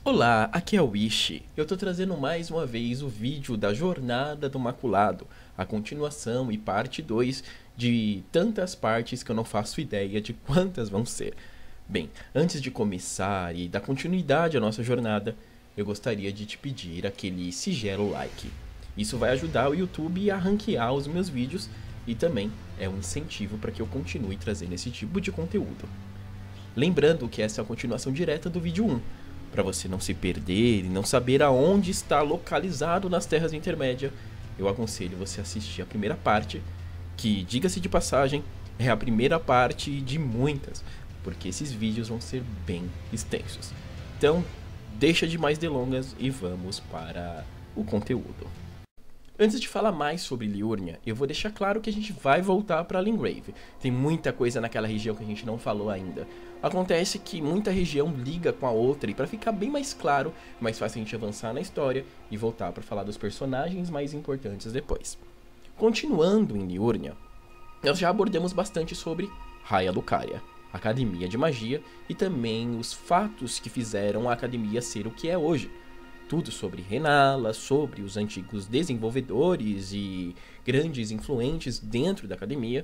Olá, aqui é o Wish. Eu tô trazendo mais uma vez o vídeo da Jornada do Maculado, a continuação e parte 2 de tantas partes que eu não faço ideia de quantas vão ser. Bem, antes de começar e dar continuidade à nossa jornada, eu gostaria de te pedir aquele singelo like. Isso vai ajudar o YouTube a ranquear os meus vídeos e também é um incentivo para que eu continue trazendo esse tipo de conteúdo. Lembrando que essa é a continuação direta do vídeo 1, para você não se perder e não saber aonde está localizado nas Terras Intermédias, eu aconselho você assistir a primeira parte, que, diga-se de passagem, é a primeira parte de muitas, porque esses vídeos vão ser bem extensos. Então, deixa de mais delongas e vamos para o conteúdo. Antes de falar mais sobre Liurnia, eu vou deixar claro que a gente vai voltar para Limgrave. Tem muita coisa naquela região que a gente não falou ainda. Acontece que muita região liga com a outra e para ficar bem mais claro, é mais fácil a gente avançar na história e voltar para falar dos personagens mais importantes depois. Continuando em Liurnia, nós já abordamos bastante sobre Raia Lucaria, Academia de Magia e também os fatos que fizeram a Academia ser o que é hoje. Tudo sobre Renala, sobre os antigos desenvolvedores e grandes influentes dentro da academia.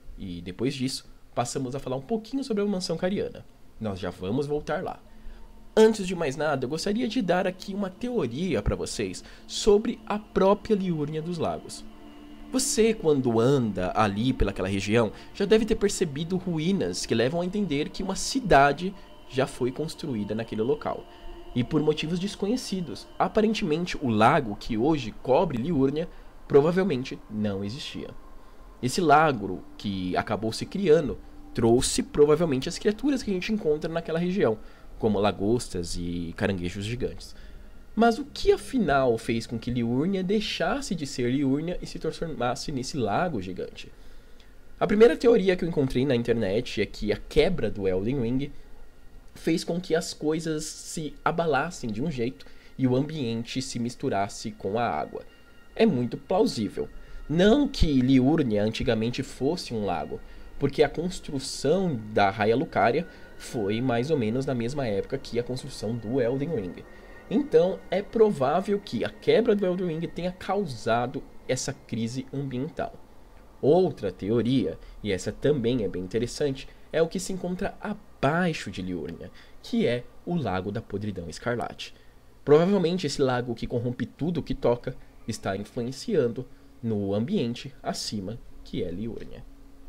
E depois disso, passamos a falar um pouquinho sobre a Mansão Cariana. Nós já vamos voltar lá. Antes de mais nada, eu gostaria de dar aqui uma teoria para vocês sobre a própria Liurnia dos Lagos. Você, quando anda ali pelaquela região, já deve ter percebido ruínas que levam a entender que uma cidade já foi construída naquele local. E por motivos desconhecidos, aparentemente o lago que hoje cobre Liurnia provavelmente não existia. Esse lago que acabou se criando trouxe provavelmente as criaturas que a gente encontra naquela região, como lagostas e caranguejos gigantes. Mas o que afinal fez com que Liurnia deixasse de ser Liurnia e se transformasse nesse lago gigante? A primeira teoria que eu encontrei na internet é que a quebra do Elden Ring fez com que as coisas se abalassem de um jeito e o ambiente se misturasse com a água. É muito plausível. Não que Liurnia antigamente fosse um lago, porque a construção da Raia Lucaria foi mais ou menos na mesma época que a construção do Elden Ring. Então é provável que a quebra do Elden Ring tenha causado essa crise ambiental. Outra teoria, e essa também é bem interessante, é o que se encontra abaixo de Liurnia, que é o Lago da Podridão Escarlate. Provavelmente esse lago que corrompe tudo que toca está influenciando no ambiente acima, que é Liurnia.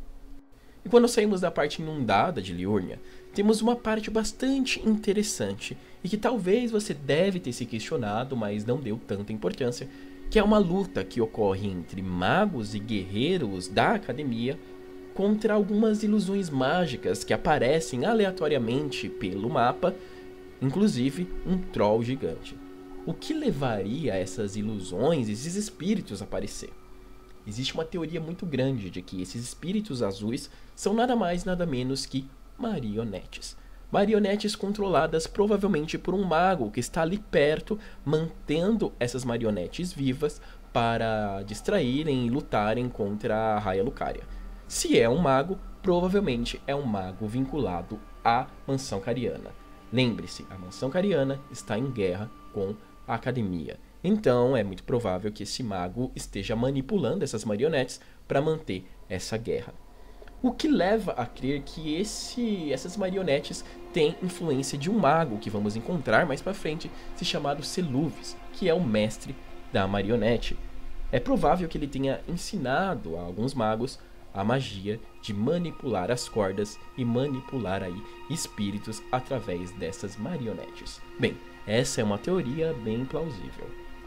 E quando saímos da parte inundada de Liurnia, temos uma parte bastante interessante e que talvez você deve ter se questionado, mas não deu tanta importância, que é uma luta que ocorre entre magos e guerreiros da academia contra algumas ilusões mágicas que aparecem aleatoriamente pelo mapa, inclusive um troll gigante. O que levaria a essas ilusões, esses espíritos a aparecer? Existe uma teoria muito grande de que esses espíritos azuis são nada mais nada menos que marionetes. Marionetes controladas provavelmente por um mago que está ali perto, mantendo essas marionetes vivas para distraírem e lutarem contra a Raia Lucaria. Se é um mago, provavelmente é um mago vinculado à Mansão Cariana. Lembre-se, a Mansão Cariana está em guerra com a Academia. Então é muito provável que esse mago esteja manipulando essas marionetes para manter essa guerra. O que leva a crer que essas marionetes têm influência de um mago que vamos encontrar mais para frente, se chamado Seluvis, que é o mestre da marionete. É provável que ele tenha ensinado a alguns magos a magia de manipular as cordas e manipular aí espíritos através dessas marionetes. Bem, essa é uma teoria bem plausível.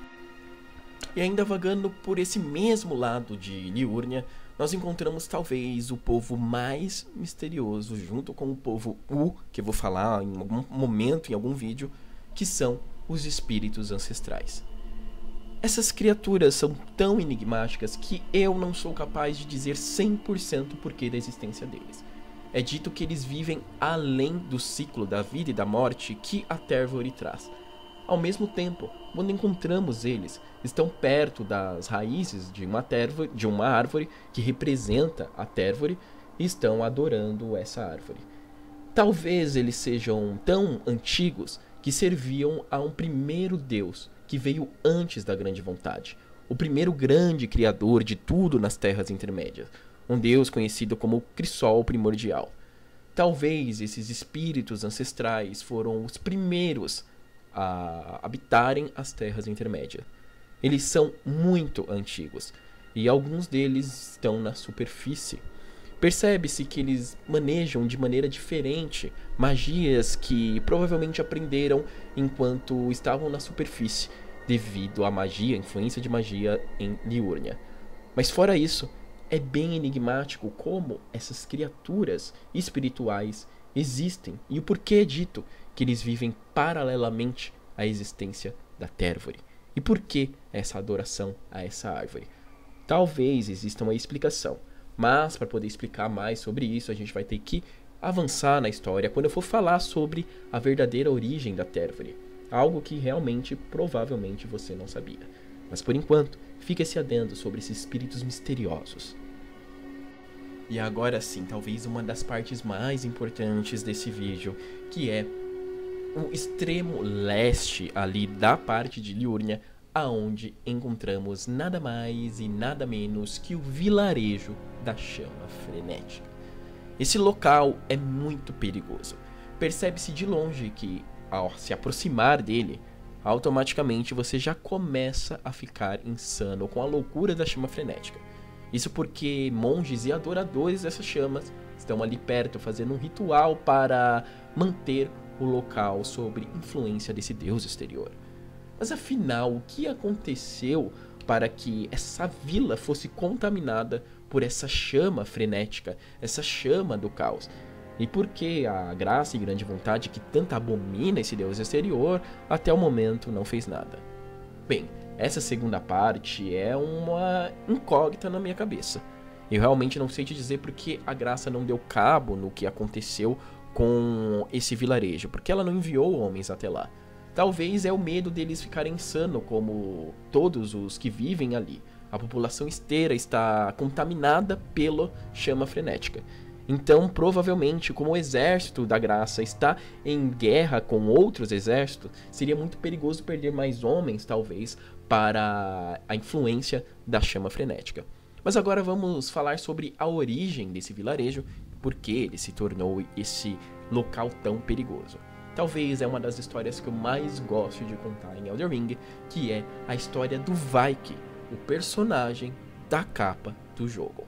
E ainda vagando por esse mesmo lado de Liurnia, nós encontramos talvez o povo mais misterioso, junto com o povo que eu vou falar em algum momento, em algum vídeo, que são os espíritos ancestrais. Essas criaturas são tão enigmáticas que eu não sou capaz de dizer 100% o porquê da existência deles. É dito que eles vivem além do ciclo da vida e da morte que a Tervor traz. Ao mesmo tempo, quando encontramos eles, estão perto das raízes de uma árvore que representa a Tervor e estão adorando essa árvore. Talvez eles sejam tão antigos que serviam a um primeiro Deus que veio antes da grande vontade, o primeiro grande criador de tudo nas terras intermédias, um Deus conhecido como Crisol primordial. Talvez esses espíritos ancestrais foram os primeiros a habitarem as terras intermédias. Eles são muito antigos e alguns deles estão na superfície. Percebe-se que eles manejam de maneira diferente magias que provavelmente aprenderam enquanto estavam na superfície, devido à magia, influência de magia em Liurnia. Mas fora isso, é bem enigmático como essas criaturas espirituais existem e o porquê é dito que eles vivem paralelamente à existência da Térvore. E por que essa adoração a essa árvore? Talvez exista uma explicação, mas para poder explicar mais sobre isso, a gente vai ter que avançar na história quando eu for falar sobre a verdadeira origem da Térvore. Algo que realmente, provavelmente, você não sabia. Mas por enquanto, fica esse adendo sobre esses espíritos misteriosos. E agora sim, talvez uma das partes mais importantes desse vídeo, que é o extremo leste ali da parte de Liurnia, aonde encontramos nada mais e nada menos que o vilarejo da chama frenética. Esse local é muito perigoso. Percebe-se de longe que, ao se aproximar dele, automaticamente você já começa a ficar insano com a loucura da chama frenética. Isso porque monges e adoradores dessas chamas estão ali perto fazendo um ritual para manter o local sob influência desse deus exterior. Mas afinal, o que aconteceu para que essa vila fosse contaminada por essa chama frenética, essa chama do caos? E por que a graça e grande vontade que tanto abomina esse deus exterior até o momento não fez nada? Bem, essa segunda parte é uma incógnita na minha cabeça. Eu realmente não sei te dizer porque a graça não deu cabo no que aconteceu com esse vilarejo, porque ela não enviou homens até lá. Talvez é o medo deles ficarem insanos como todos os que vivem ali. A população inteira está contaminada pela chama frenética. Então, provavelmente, como o exército da graça está em guerra com outros exércitos, seria muito perigoso perder mais homens, talvez, para a influência da chama frenética. Mas agora vamos falar sobre a origem desse vilarejo, por que ele se tornou esse local tão perigoso. Talvez é uma das histórias que eu mais gosto de contar em Elden Ring, que é a história do Vaike, o personagem da capa do jogo.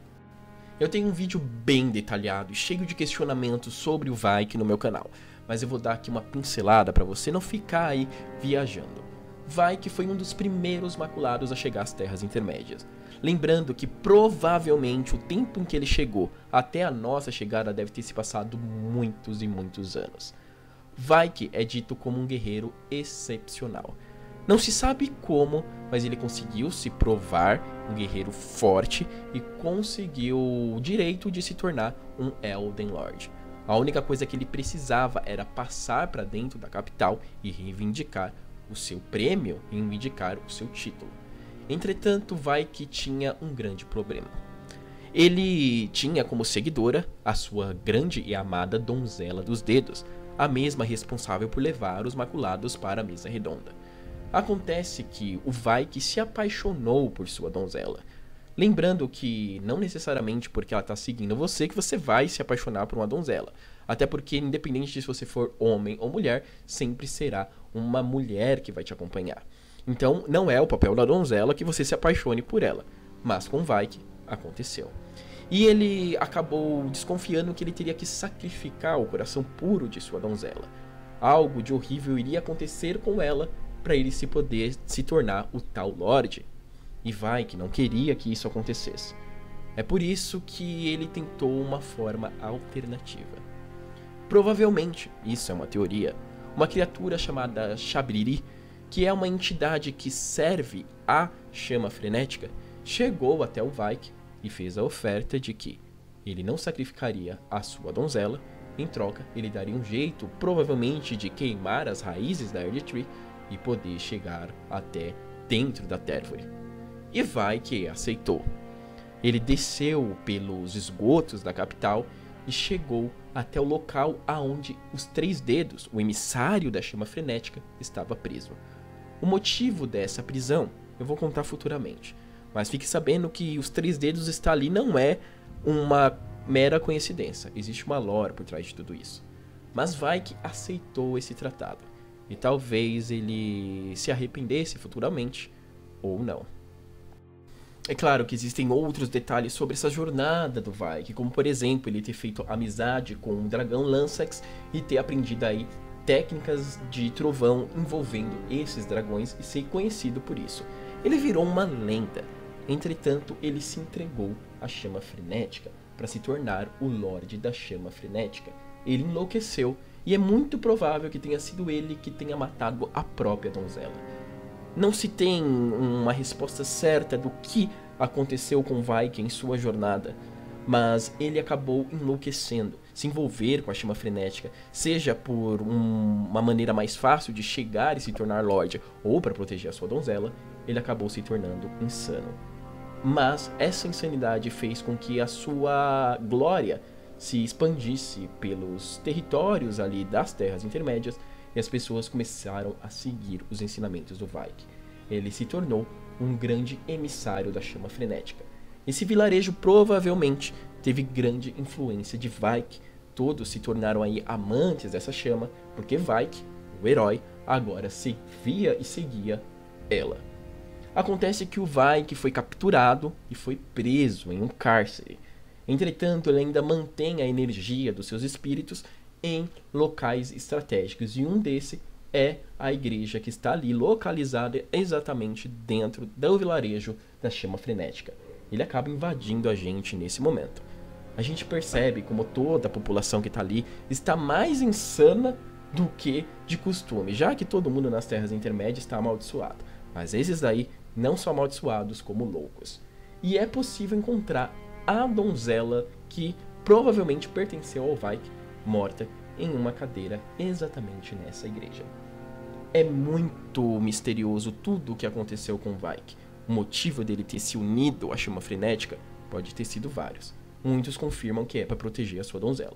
Eu tenho um vídeo bem detalhado e cheio de questionamentos sobre o Vaike no meu canal, mas eu vou dar aqui uma pincelada para você não ficar aí viajando. Vaike foi um dos primeiros maculados a chegar às Terras Intermédias. Lembrando que provavelmente o tempo em que ele chegou até a nossa chegada deve ter se passado muitos e muitos anos. Vaike é dito como um guerreiro excepcional. Não se sabe como, mas ele conseguiu se provar um guerreiro forte e conseguiu o direito de se tornar um Elden Lord. A única coisa que ele precisava era passar para dentro da capital e reivindicar o seu prêmio, reivindicar o seu título. Entretanto, Vaike tinha um grande problema. Ele tinha como seguidora a sua grande e amada Donzela dos Dedos, a mesma responsável por levar os maculados para a mesa redonda. Acontece que o Vaike se apaixonou por sua donzela. Lembrando que não necessariamente porque ela está seguindo você que você vai se apaixonar por uma donzela. Até porque, independente de se você for homem ou mulher, sempre será uma mulher que vai te acompanhar. Então, não é o papel da donzela que você se apaixone por ela. Mas com Vaike, aconteceu. E ele acabou desconfiando que ele teria que sacrificar o coração puro de sua donzela. Algo de horrível iria acontecer com ela para ele poder se tornar o tal Lorde. E Vaike não queria que isso acontecesse. É por isso que ele tentou uma forma alternativa. Provavelmente, isso é uma teoria, uma criatura chamada Shabriri, que é uma entidade que serve à chama frenética, chegou até o Vaike e fez a oferta de que ele não sacrificaria a sua donzela, em troca ele daria um jeito, provavelmente, de queimar as raízes da Erdtree e poder chegar até dentro da Térvore. E Vaike aceitou. Ele desceu pelos esgotos da capital e chegou até o local aonde os 3 dedos, o emissário da chama frenética, estava preso. O motivo dessa prisão eu vou contar futuramente, mas fique sabendo que os 3 dedos está ali não é uma mera coincidência, existe uma lore por trás de tudo isso. Mas Vaike aceitou esse tratado, e talvez ele se arrependesse futuramente, ou não. É claro que existem outros detalhes sobre essa jornada do Vaike, como por exemplo ele ter feito amizade com o dragão Lansax e ter aprendido aí técnicas de trovão envolvendo esses dragões e ser conhecido por isso. Ele virou uma lenda, entretanto ele se entregou à chama frenética para se tornar o Lorde da Chama Frenética. Ele enlouqueceu e é muito provável que tenha sido ele que tenha matado a própria donzela. Não se tem uma resposta certa do que aconteceu com Vaike em sua jornada, mas ele acabou enlouquecendo, se envolver com a chama frenética, seja por uma maneira mais fácil de chegar e se tornar Lorde, ou para proteger a sua donzela, ele acabou se tornando insano. Mas essa insanidade fez com que a sua glória se expandisse pelos territórios ali das Terras Intermédias, e as pessoas começaram a seguir os ensinamentos do Vaike. Ele se tornou um grande emissário da chama frenética. Esse vilarejo provavelmente teve grande influência de Vaike. Todos se tornaram aí amantes dessa chama, porque Vaike, o herói, agora servia e seguia ela. Acontece que o Vaike foi capturado e foi preso em um cárcere. Entretanto, ele ainda mantém a energia dos seus espíritos em locais estratégicos, e um desses é a igreja que está ali localizada exatamente dentro do vilarejo da chama frenética. Ele acaba invadindo a gente nesse momento. A gente percebe como toda a população que está ali está mais insana do que de costume, já que todo mundo nas Terras Intermédias está amaldiçoado, mas esses daí não são amaldiçoados como loucos. E é possível encontrar a donzela que provavelmente pertenceu ao Vaike, morta em uma cadeira exatamente nessa igreja. É muito misterioso tudo o que aconteceu com Vaike. O motivo dele ter se unido à chama frenética pode ter sido vários. Muitos confirmam que é para proteger a sua donzela,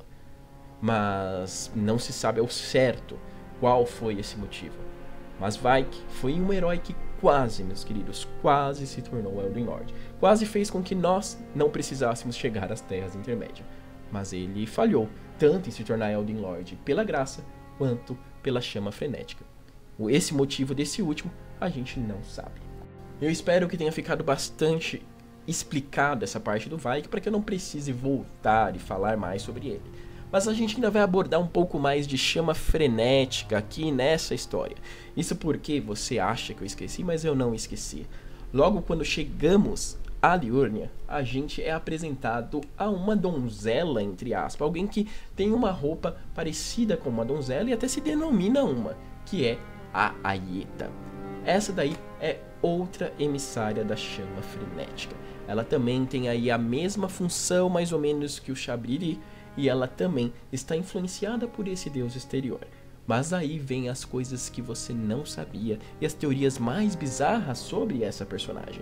mas não se sabe ao certo qual foi esse motivo. Mas Vaike foi um herói que quase, meus queridos, quase se tornou Elden Lord. Quase fez com que nós não precisássemos chegar às Terras Intermédias. Mas ele falhou, tanto em se tornar Elden Lord pela graça, quanto pela chama frenética. Esse motivo desse último, a gente não sabe. Eu espero que tenha ficado bastante explicado essa parte do Vaike, para que eu não precise voltar e falar mais sobre ele. Mas a gente ainda vai abordar um pouco mais de chama frenética aqui nessa história. Isso porque você acha que eu esqueci, mas eu não esqueci. Logo quando chegamos a Liurnia, a gente é apresentado a uma donzela, entre aspas, alguém que tem uma roupa parecida com uma donzela e até se denomina uma, que é a Aieta. Essa daí é outra emissária da chama frenética. Ela também tem aí a mesma função mais ou menos que o Shabriri, e ela também está influenciada por esse deus exterior. Mas aí vem as coisas que você não sabia e as teorias mais bizarras sobre essa personagem.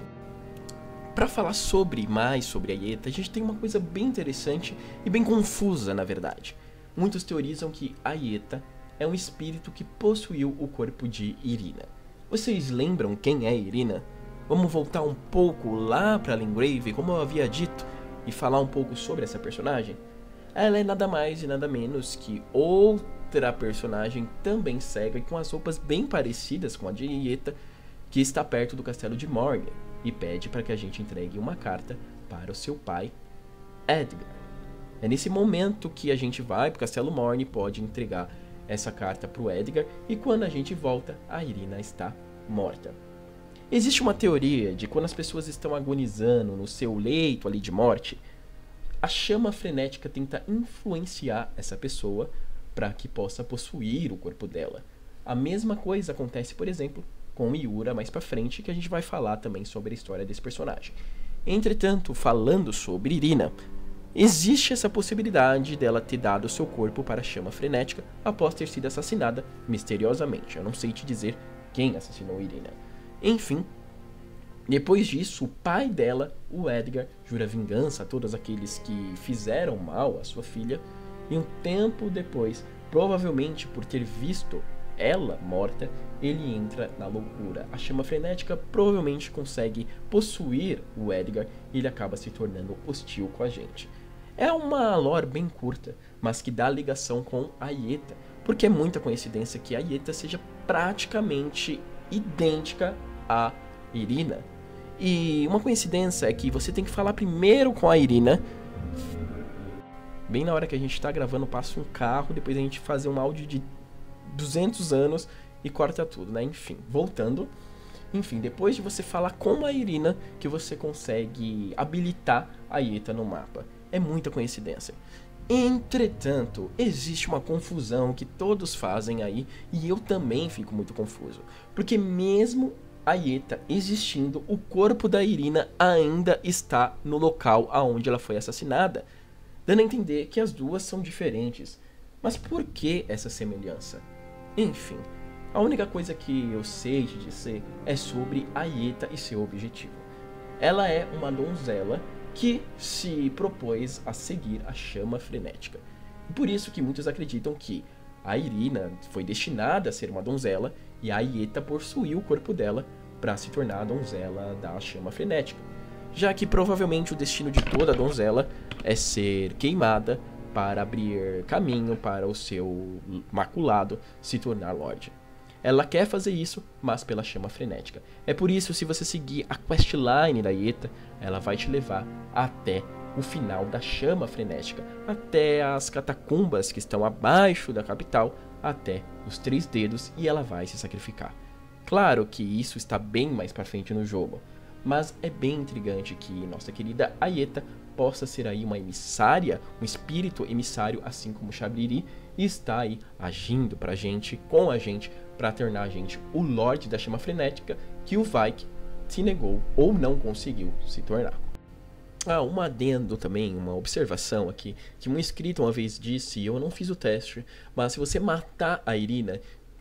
Para falar mais sobre a Aieta, a gente tem uma coisa bem interessante e bem confusa, na verdade. Muitos teorizam que a Aieta é um espírito que possuiu o corpo de Irina. Vocês lembram quem é Irina? Vamos voltar um pouco lá para Lingrave, como eu havia dito, e falar um pouco sobre essa personagem? Ela é nada mais e nada menos que outra personagem também cega e com as roupas bem parecidas com a de Aieta, que está perto do castelo de Mornia e pede para que a gente entregue uma carta para o seu pai, Edgar. É nesse momento que a gente vai para o castelo Mornia e pode entregar essa carta para o Edgar, e quando a gente volta, a Irina está morta. Existe uma teoria de quando as pessoas estão agonizando no seu leito ali de morte, a chama frenética tenta influenciar essa pessoa para que possa possuir o corpo dela. A mesma coisa acontece, por exemplo, com Miura mais para frente, que a gente vai falar também sobre a história desse personagem. Entretanto, falando sobre Irina, existe essa possibilidade dela ter dado seu corpo para a chama frenética após ter sido assassinada misteriosamente. Eu não sei te dizer quem assassinou Irina. Enfim, depois disso, o pai dela, o Edgar, jura vingança a todos aqueles que fizeram mal à sua filha E um tempo depois, provavelmente por ter visto ela morta, ele entra na loucura. A chama frenética provavelmente consegue possuir o Edgar e ele acaba se tornando hostil com a gente. É uma lore bem curta, mas que dá ligação com a Yetta, porque é muita coincidência que a Yetta seja praticamente idêntica a Irina. E uma coincidência é que você tem que falar primeiro com a Irina. Bem na hora que a gente tá gravando, passa um carro, depois a gente faz um áudio de 200 anos e corta tudo, né? Enfim, voltando. Enfim, depois de você falar com a Irina, que você consegue habilitar a Yetta no mapa. É muita coincidência. Entretanto, existe uma confusão que todos fazem aí, e eu também fico muito confuso. Porque mesmo a Yetta existindo, o corpo da Irina ainda está no local aonde ela foi assassinada, dando a entender que as duas são diferentes. Mas por que essa semelhança? Enfim, a única coisa que eu sei te dizer é sobre a Yetta e seu objetivo. Ela é uma donzela que se propôs a seguir a chama frenética. E por isso que muitos acreditam que a Irina foi destinada a ser uma donzela e a Yetta possuiu o corpo dela para se tornar a donzela da chama frenética. Já que provavelmente o destino de toda donzela é ser queimada para abrir caminho para o seu maculado se tornar Lorde. Ela quer fazer isso, mas pela chama frenética. É por isso, se você seguir a questline da Yetta, ela vai te levar até o final da chama frenética, até as catacumbas que estão abaixo da capital, até os 3 dedos, e ela vai se sacrificar. Claro que isso está bem mais para frente no jogo, mas é bem intrigante que nossa querida Yetta possa ser aí uma emissária, um espírito emissário, assim como Shabriri, e está aí agindo pra gente, com a gente, para tornar a gente o Lorde da chama frenética que o Vaike se negou ou não conseguiu se tornar. Um adendo também, uma observação aqui, que um inscrito uma vez disse, e eu não fiz o teste, mas se você matar a Irina,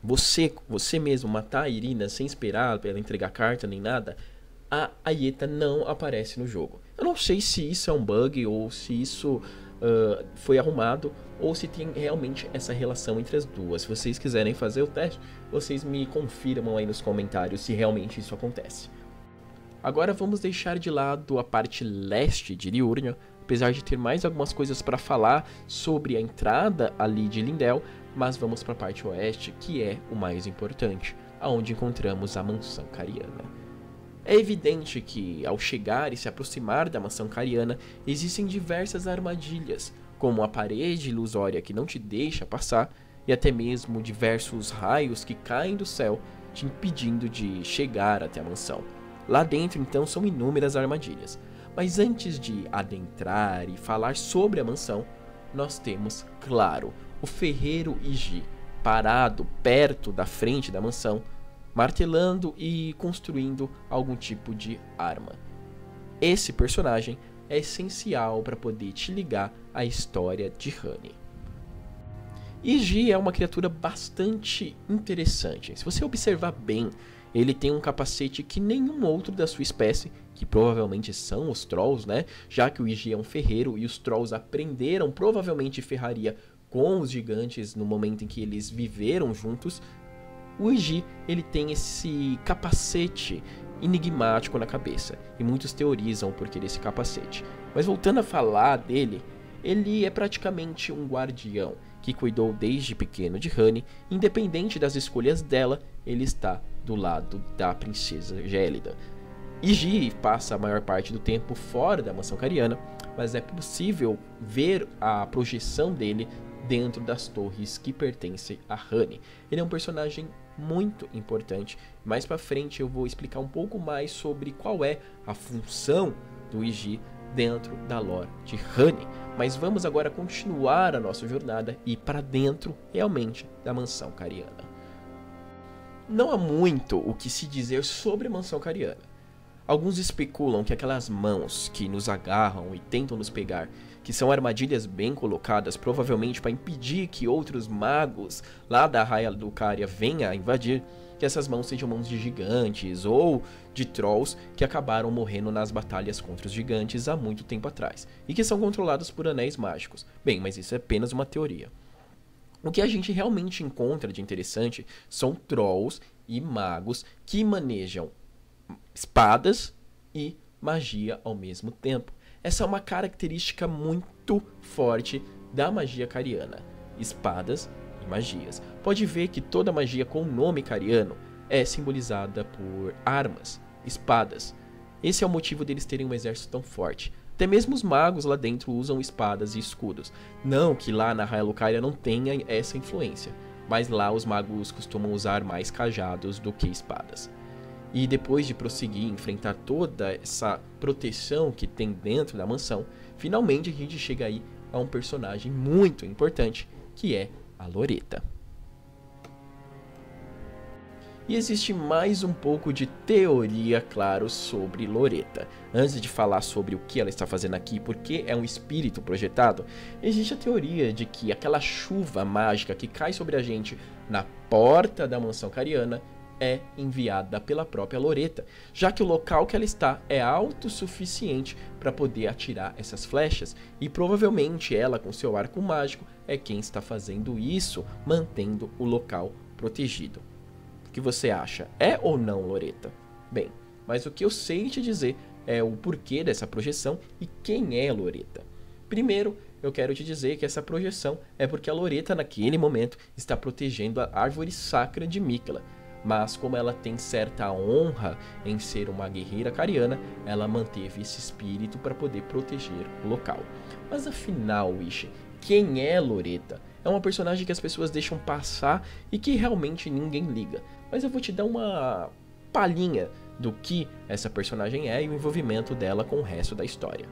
você mesmo matar a Irina sem esperar ela entregar carta nem nada, a Yetta não aparece no jogo. Eu não sei se isso é um bug ou se isso foi arrumado ou se tem realmente essa relação entre as duas. Se vocês quiserem fazer o teste, vocês me confirmam aí nos comentários se realmente isso acontece. Agora vamos deixar de lado a parte leste de Liurnia, apesar de ter mais algumas coisas para falar sobre a entrada ali de Lindell, mas vamos para a parte oeste, que é o mais importante, aonde encontramos a mansão Cariana. É evidente que, ao chegar e se aproximar da mansão Cariana, existem diversas armadilhas, como a parede ilusória que não te deixa passar, e até mesmo diversos raios que caem do céu, te impedindo de chegar até a mansão. Lá dentro, então, são inúmeras armadilhas. Mas antes de adentrar e falar sobre a mansão, nós temos, claro, o ferreiro Iji, parado perto da frente da mansão, martelando e construindo algum tipo de arma. Esse personagem é essencial para poder te ligar à história de Honey. Iji é uma criatura bastante interessante. Se você observar bem, ele tem um capacete que nenhum outro da sua espécie, que provavelmente são os Trolls, né? Já que o Iji é um ferreiro e os Trolls aprenderam provavelmente ferraria com os gigantes no momento em que eles viveram juntos. O Iji, ele tem esse capacete enigmático na cabeça, e muitos teorizam o porquê desse capacete. Mas voltando a falar dele, ele é praticamente um guardião, que cuidou desde pequeno de Honey. Independente das escolhas dela, ele está do lado da princesa Gélida. Iji passa a maior parte do tempo fora da mansão Cariana, mas é possível ver a projeção dele dentro das torres que pertencem a Honey. Ele é um personagem muito importante. Mais pra frente eu vou explicar um pouco mais sobre qual é a função do Iji dentro da lore de Honey. Mas vamos agora continuar a nossa jornada e ir para dentro realmente da mansão Cariana. Não há muito o que se dizer sobre a mansão Cariana. Alguns especulam que aquelas mãos que nos agarram e tentam nos pegar, que são armadilhas bem colocadas, provavelmente para impedir que outros magos lá da Raia Lucaria venham a invadir, que essas mãos sejam mãos de gigantes ou de trolls que acabaram morrendo nas batalhas contra os gigantes há muito tempo atrás, e que são controlados por anéis mágicos. Bem, mas isso é apenas uma teoria. O que a gente realmente encontra de interessante são trolls e magos que manejam espadas e magia ao mesmo tempo. Essa é uma característica muito forte da magia cariana: espadas e magias. Pode ver que toda magia com nome cariano é simbolizada por armas, espadas. Esse é o motivo deles terem um exército tão forte. Até mesmo os magos lá dentro usam espadas e escudos. Não que lá na Raia Lucaria não tenha essa influência, mas lá os magos costumam usar mais cajados do que espadas. E depois de prosseguir, enfrentar toda essa proteção que tem dentro da mansão, finalmente a gente chega aí a um personagem muito importante, que é a Loretta. E existe mais um pouco de teoria, claro, sobre Loretta. Antes de falar sobre o que ela está fazendo aqui, porque é um espírito projetado, existe a teoria de que aquela chuva mágica que cai sobre a gente na porta da mansão cariana é enviada pela própria Loretta, já que o local que ela está é autossuficiente para poder atirar essas flechas, e provavelmente ela, com seu arco mágico, é quem está fazendo isso, mantendo o local protegido. O que você acha? É ou não Loretta? Bem, mas o que eu sei te dizer é o porquê dessa projeção e quem é Loretta. Primeiro, eu quero te dizer que essa projeção é porque a Loretta naquele momento está protegendo a árvore sacra de Miquella. Mas como ela tem certa honra em ser uma guerreira cariana, ela manteve esse espírito para poder proteger o local. Mas afinal, Wish, quem é Loretta? É uma personagem que as pessoas deixam passar e que realmente ninguém liga. Mas eu vou te dar uma palhinha do que essa personagem é e o envolvimento dela com o resto da história.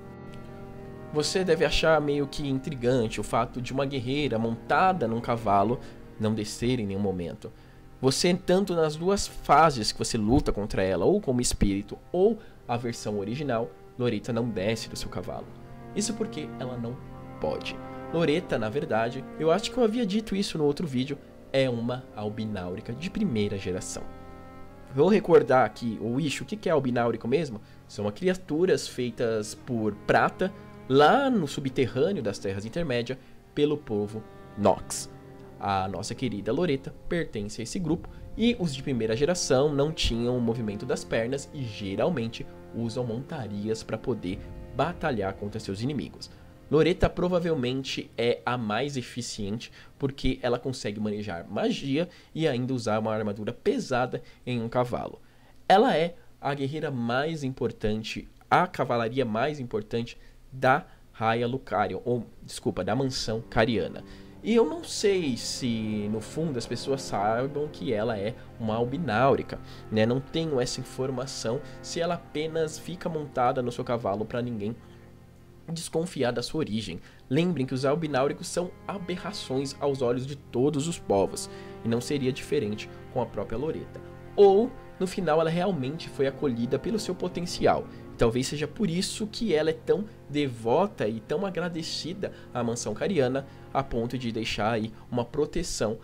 Você deve achar meio que intrigante o fato de uma guerreira montada num cavalo não descer em nenhum momento. Você, tanto nas duas fases que você luta contra ela, ou como espírito, ou a versão original, Loretta não desce do seu cavalo. Isso porque ela não pode. Loretta, na verdade, eu acho que eu havia dito isso no outro vídeo, é uma albináurica de primeira geração. Vou recordar aqui, o que é albináurico mesmo? São criaturas feitas por prata, lá no subterrâneo das Terras Intermédias, pelo povo Nox. A nossa querida Loretta pertence a esse grupo, e os de primeira geração não tinham o movimento das pernas e geralmente usam montarias para poder batalhar contra seus inimigos. Loretta provavelmente é a mais eficiente porque ela consegue manejar magia e ainda usar uma armadura pesada em um cavalo. Ela é a guerreira mais importante, a cavalaria mais importante da Raia Lucaria, da mansão cariana. E eu não sei se no fundo as pessoas saibam que ela é uma albináurica, né? Não tenho essa informação se ela apenas fica montada no seu cavalo para ninguém desconfiar da sua origem. Lembrem que os albináuricos são aberrações aos olhos de todos os povos, e não seria diferente com a própria Loretta. Ou, no final, ela realmente foi acolhida pelo seu potencial. Talvez seja por isso que ela é tão devota e tão agradecida à mansão cariana, a ponto de deixar aí uma proteção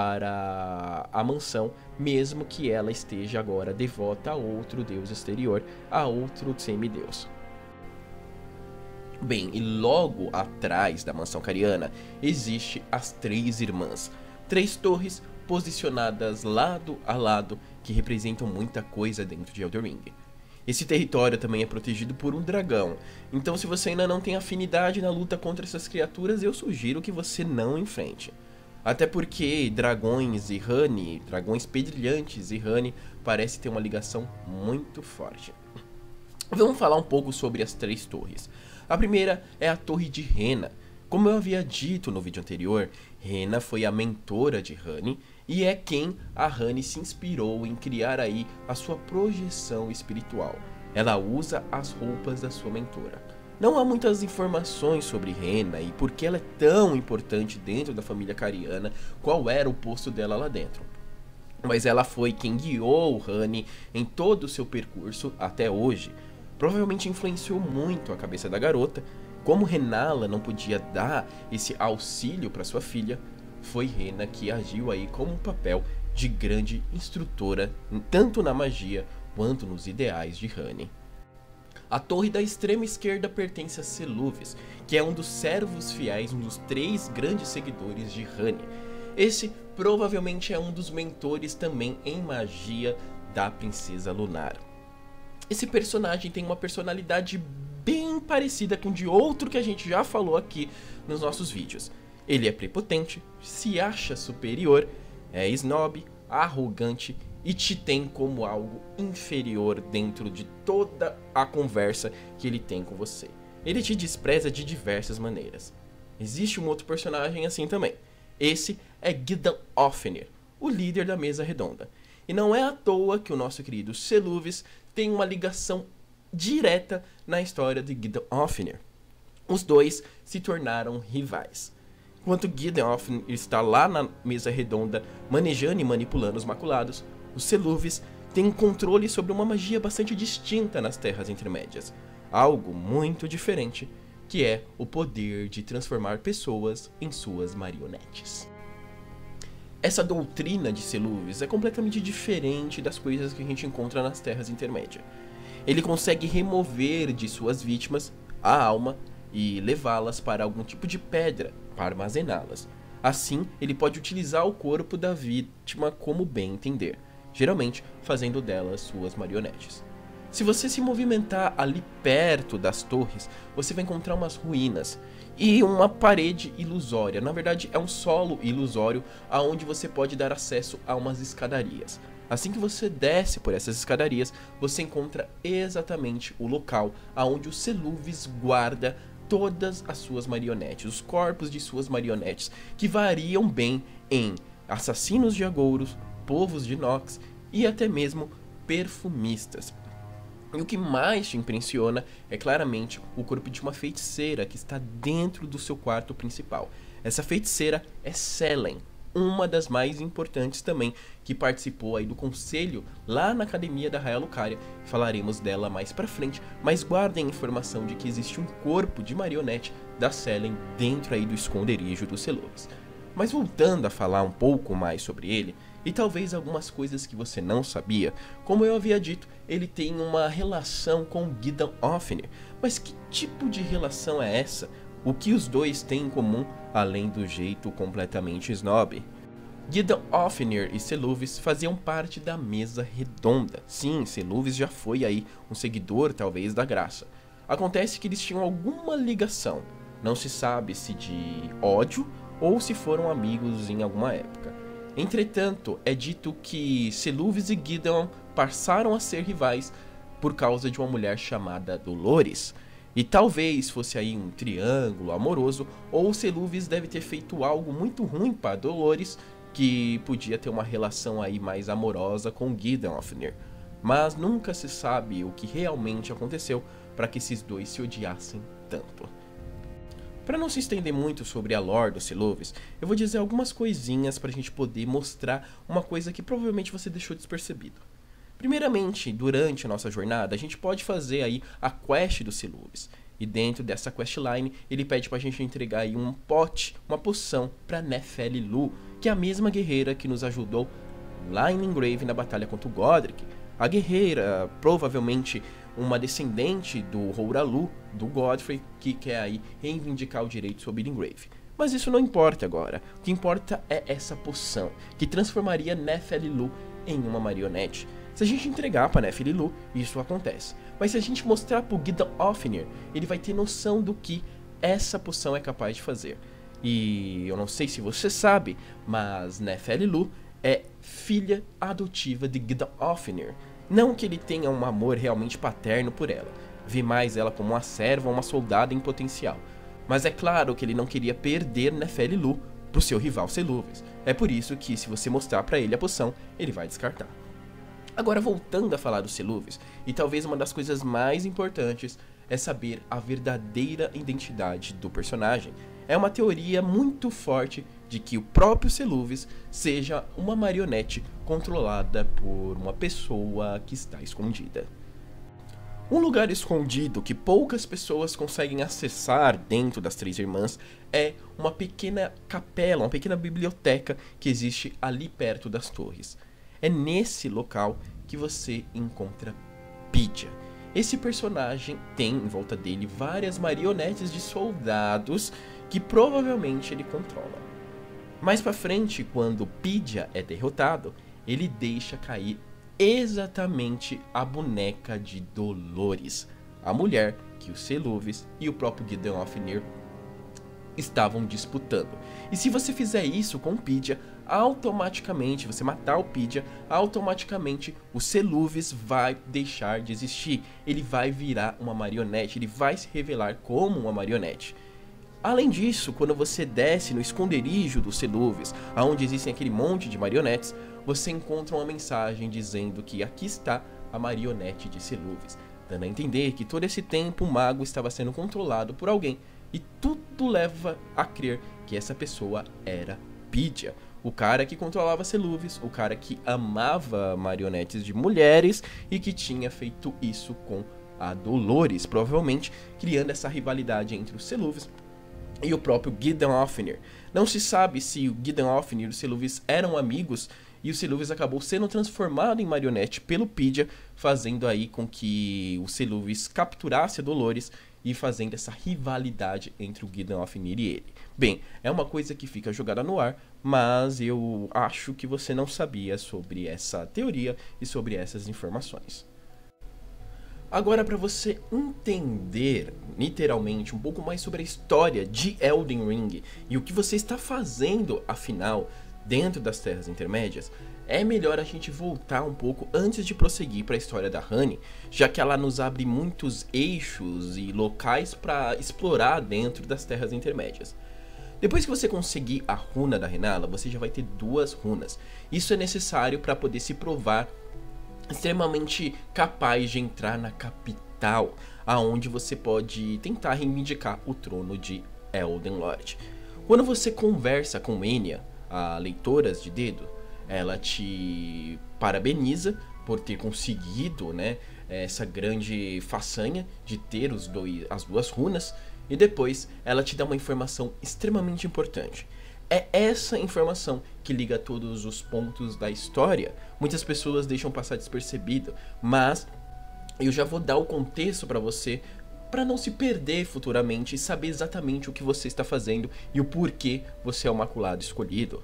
para a mansão, mesmo que ela esteja agora devota a outro deus exterior, a outro semideus. Bem, e logo atrás da mansão cariana existe as três irmãs, três torres posicionadas lado a lado que representam muita coisa dentro de Elden Ring. Esse território também é protegido por um dragão, então se você ainda não tem afinidade na luta contra essas criaturas, eu sugiro que você não enfrente. Até porque dragões e Honey, dragões pedrilhantes e Honey, parece ter uma ligação muito forte. Vamos falar um pouco sobre as três torres. A primeira é a Torre de Rena. Como eu havia dito no vídeo anterior, Rena foi a mentora de Honey e é quem a Honey se inspirou em criar aí a sua projeção espiritual. Ela usa as roupas da sua mentora. Não há muitas informações sobre Rena e por que ela é tão importante dentro da família cariana, qual era o posto dela lá dentro. Mas ela foi quem guiou Honey em todo o seu percurso até hoje. Provavelmente influenciou muito a cabeça da garota. Como Renala não podia dar esse auxílio para sua filha, foi Rena que agiu aí como um papel de grande instrutora, tanto na magia quanto nos ideais de Honey. A torre da extrema esquerda pertence a Seluvis, que é um dos servos fiéis, um dos 3 grandes seguidores de Honey. Esse provavelmente é um dos mentores também em magia da Princesa Lunar. Esse personagem tem uma personalidade bem parecida com de outro que a gente já falou aqui nos nossos vídeos. Ele é prepotente, se acha superior, é snob, arrogante e te tem como algo inferior dentro de toda a conversa que ele tem com você. Ele te despreza de diversas maneiras. Existe um outro personagem assim também. Esse é Gideon Ofnir, o líder da mesa redonda. E não é à toa que o nosso querido Seluvis tem uma ligação direta na história de Gideon Ofnir. Os dois se tornaram rivais. Enquanto Gideon Ofnir está lá na mesa redonda manejando e manipulando os maculados, o Seluvis tem um controle sobre uma magia bastante distinta nas Terras Intermédias. Algo muito diferente, que é o poder de transformar pessoas em suas marionetes. Essa doutrina de Seluvis é completamente diferente das coisas que a gente encontra nas Terras Intermédias. Ele consegue remover de suas vítimas a alma e levá-las para algum tipo de pedra para armazená-las. Assim, ele pode utilizar o corpo da vítima como bem entender, geralmente fazendo delas suas marionetes. Se você se movimentar ali perto das torres, você vai encontrar umas ruínas e uma parede ilusória. Na verdade, é um solo ilusório aonde você pode dar acesso a umas escadarias. Assim que você desce por essas escadarias, você encontra exatamente o local aonde o Seluvis guarda todas as suas marionetes, os corpos de suas marionetes, que variam bem em assassinos de agouros, povos de Nox e até mesmo perfumistas. E o que mais te impressiona é claramente o corpo de uma feiticeira que está dentro do seu quarto principal. Essa feiticeira é Selen, uma das mais importantes também, que participou aí do conselho lá na academia da Raia Lucaria. Falaremos dela mais pra frente, mas guardem a informação de que existe um corpo de marionete da Selen dentro aí do esconderijo dos Seluvis. Mas voltando a falar um pouco mais sobre ele, e talvez algumas coisas que você não sabia, como eu havia dito, ele tem uma relação com Gideon Ofnir. Mas que tipo de relação é essa? O que os dois têm em comum, além do jeito completamente snob? Gideon Ofnir e Seluvis faziam parte da mesa redonda. Sim, Seluvis já foi aí um seguidor, talvez, da graça. Acontece que eles tinham alguma ligação. Não se sabe se de ódio ou se foram amigos em alguma época. Entretanto, é dito que Seluvis e Gideon passaram a ser rivais por causa de uma mulher chamada Dolores. E talvez fosse aí um triângulo amoroso, ou Seluvis deve ter feito algo muito ruim para Dolores, que podia ter uma relação aí mais amorosa com Gideon Ofnir. Mas nunca se sabe o que realmente aconteceu para que esses dois se odiassem tanto. Para não se estender muito sobre a lore do Seluvis, eu vou dizer algumas coisinhas para a gente poder mostrar uma coisa que provavelmente você deixou despercebido. Primeiramente, durante a nossa jornada, a gente pode fazer aí a quest do Seluvis. E dentro dessa questline, ele pede pra gente entregar aí um pote, uma poção pra Nepheli Loux, que é a mesma guerreira que nos ajudou lá em Ingrave na batalha contra o Godric. A guerreira, provavelmente uma descendente do Houralu, do Godfrey, que quer aí reivindicar o direito sobre Ingrave. Mas isso não importa agora. O que importa é essa poção, que transformaria Nepheli Loux em uma marionete. Se a gente entregar para Nepheli Loux, isso acontece. Mas se a gente mostrar para o Gideon Ofnir, ele vai ter noção do que essa poção é capaz de fazer. E eu não sei se você sabe, mas Nepheli Loux é filha adotiva de Gideon Ofnir. Não que ele tenha um amor realmente paterno por ela. Vê mais ela como uma serva, uma soldada em potencial. Mas é claro que ele não queria perder Nepheli Loux pro seu rival Seluvis. É por isso que, se você mostrar para ele a poção, ele vai descartar. Agora, voltando a falar do Seluvis, e talvez uma das coisas mais importantes é saber a verdadeira identidade do personagem. É uma teoria muito forte de que o próprio Seluvis seja uma marionete controlada por uma pessoa que está escondida. Um lugar escondido que poucas pessoas conseguem acessar dentro das Três Irmãs é uma pequena capela, uma pequena biblioteca que existe ali perto das torres. É nesse local que você encontra Pidia. Esse personagem tem em volta dele várias marionetes de soldados que provavelmente ele controla. Mais pra frente, quando Pidia é derrotado, ele deixa cair exatamente a boneca de Dolores, a mulher que o Seluvis e o próprio Gideon Ofnir estavam disputando. E se você fizer isso com Pidia, automaticamente, você matar o Pidia, automaticamente o Seluvis vai deixar de existir. Ele vai virar uma marionete, ele vai se revelar como uma marionete. Além disso, quando você desce no esconderijo do Seluvis, onde existem aquele monte de marionetes, você encontra uma mensagem dizendo que aqui está a marionete de Seluvis, dando a entender que todo esse tempo o mago estava sendo controlado por alguém, e tudo leva a crer que essa pessoa era Pidia, o cara que controlava Seluvis, o cara que amava marionetes de mulheres e que tinha feito isso com a Dolores, provavelmente criando essa rivalidade entre o Seluvis e o próprio Gideon Ofnir. Não se sabe se o Gideon Ofnir e o Seluvis eram amigos, e o Seluvis acabou sendo transformado em marionete pelo Pidia, fazendo aí com que o Seluvis capturasse a Dolores e fazendo essa rivalidade entre o Gideon Ofnir e ele. Bem, é uma coisa que fica jogada no ar, mas eu acho que você não sabia sobre essa teoria e sobre essas informações. Agora, para você entender, literalmente, um pouco mais sobre a história de Elden Ring e o que você está fazendo, afinal, dentro das Terras Intermédias, é melhor a gente voltar um pouco antes de prosseguir para a história da Honey, já que ela nos abre muitos eixos e locais para explorar dentro das Terras Intermédias. Depois que você conseguir a runa da Renala, você já vai ter 2 runas. Isso é necessário para poder se provar extremamente capaz de entrar na capital, aonde você pode tentar reivindicar o trono de Elden Lord. Quando você conversa com Enya, a leitoras de dedo, ela te parabeniza por ter conseguido, né, essa grande façanha de ter as 2 runas, e depois ela te dá uma informação extremamente importante. É essa informação que liga todos os pontos da história. Muitas pessoas deixam passar despercebido, mas eu já vou dar o contexto para você, para não se perder futuramente e saber exatamente o que você está fazendo e o porquê você é o Maculado Escolhido.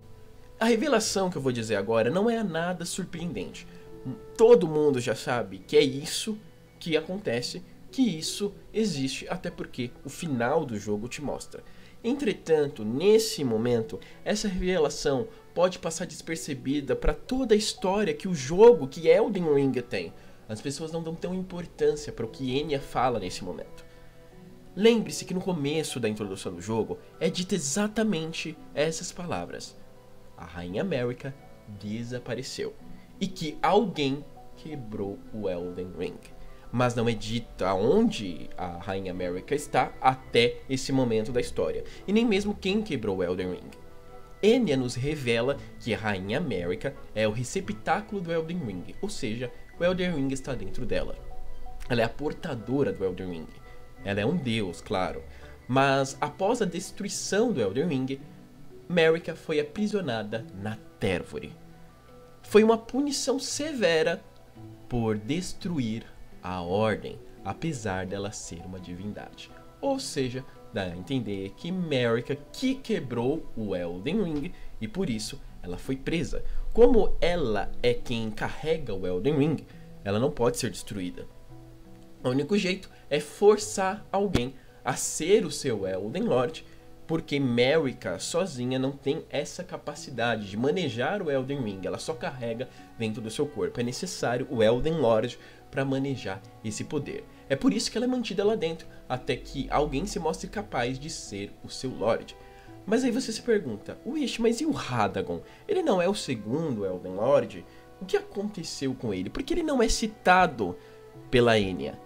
A revelação que eu vou dizer agora não é nada surpreendente. Todo mundo já sabe que é isso que acontece, que isso existe, até porque o final do jogo te mostra. Entretanto, nesse momento, essa revelação pode passar despercebida para toda a história que o jogo, que Elden Ring tem. As pessoas não dão tão importância para o que Enya fala nesse momento. Lembre-se que no começo da introdução do jogo é dita exatamente essas palavras. A Rainha Marika desapareceu e que alguém quebrou o Elden Ring. Mas não é dita onde a Rainha Marika está até esse momento da história, e nem mesmo quem quebrou o Elden Ring. Enya nos revela que a Rainha Marika é o receptáculo do Elden Ring, ou seja, o Elden Ring está dentro dela. Ela é a portadora do Elden Ring. Ela é um deus, claro, mas após a destruição do Elden Ring, Marika foi aprisionada na Térvore. Foi uma punição severa por destruir a Ordem, apesar dela ser uma divindade. Ou seja, dá a entender que Marika que quebrou o Elden Ring e por isso ela foi presa. Como ela é quem carrega o Elden Ring, ela não pode ser destruída. O único jeito é forçar alguém a ser o seu Elden Lord, porque Marika sozinha não tem essa capacidade de manejar o Elden Ring, ela só carrega dentro do seu corpo. É necessário o Elden Lord para manejar esse poder. É por isso que ela é mantida lá dentro, até que alguém se mostre capaz de ser o seu Lorde. Mas aí você se pergunta, Wish, mas e o Radagon? Ele não é o segundo Elden Lord? O que aconteceu com ele? Por que ele não é citado pela Enya?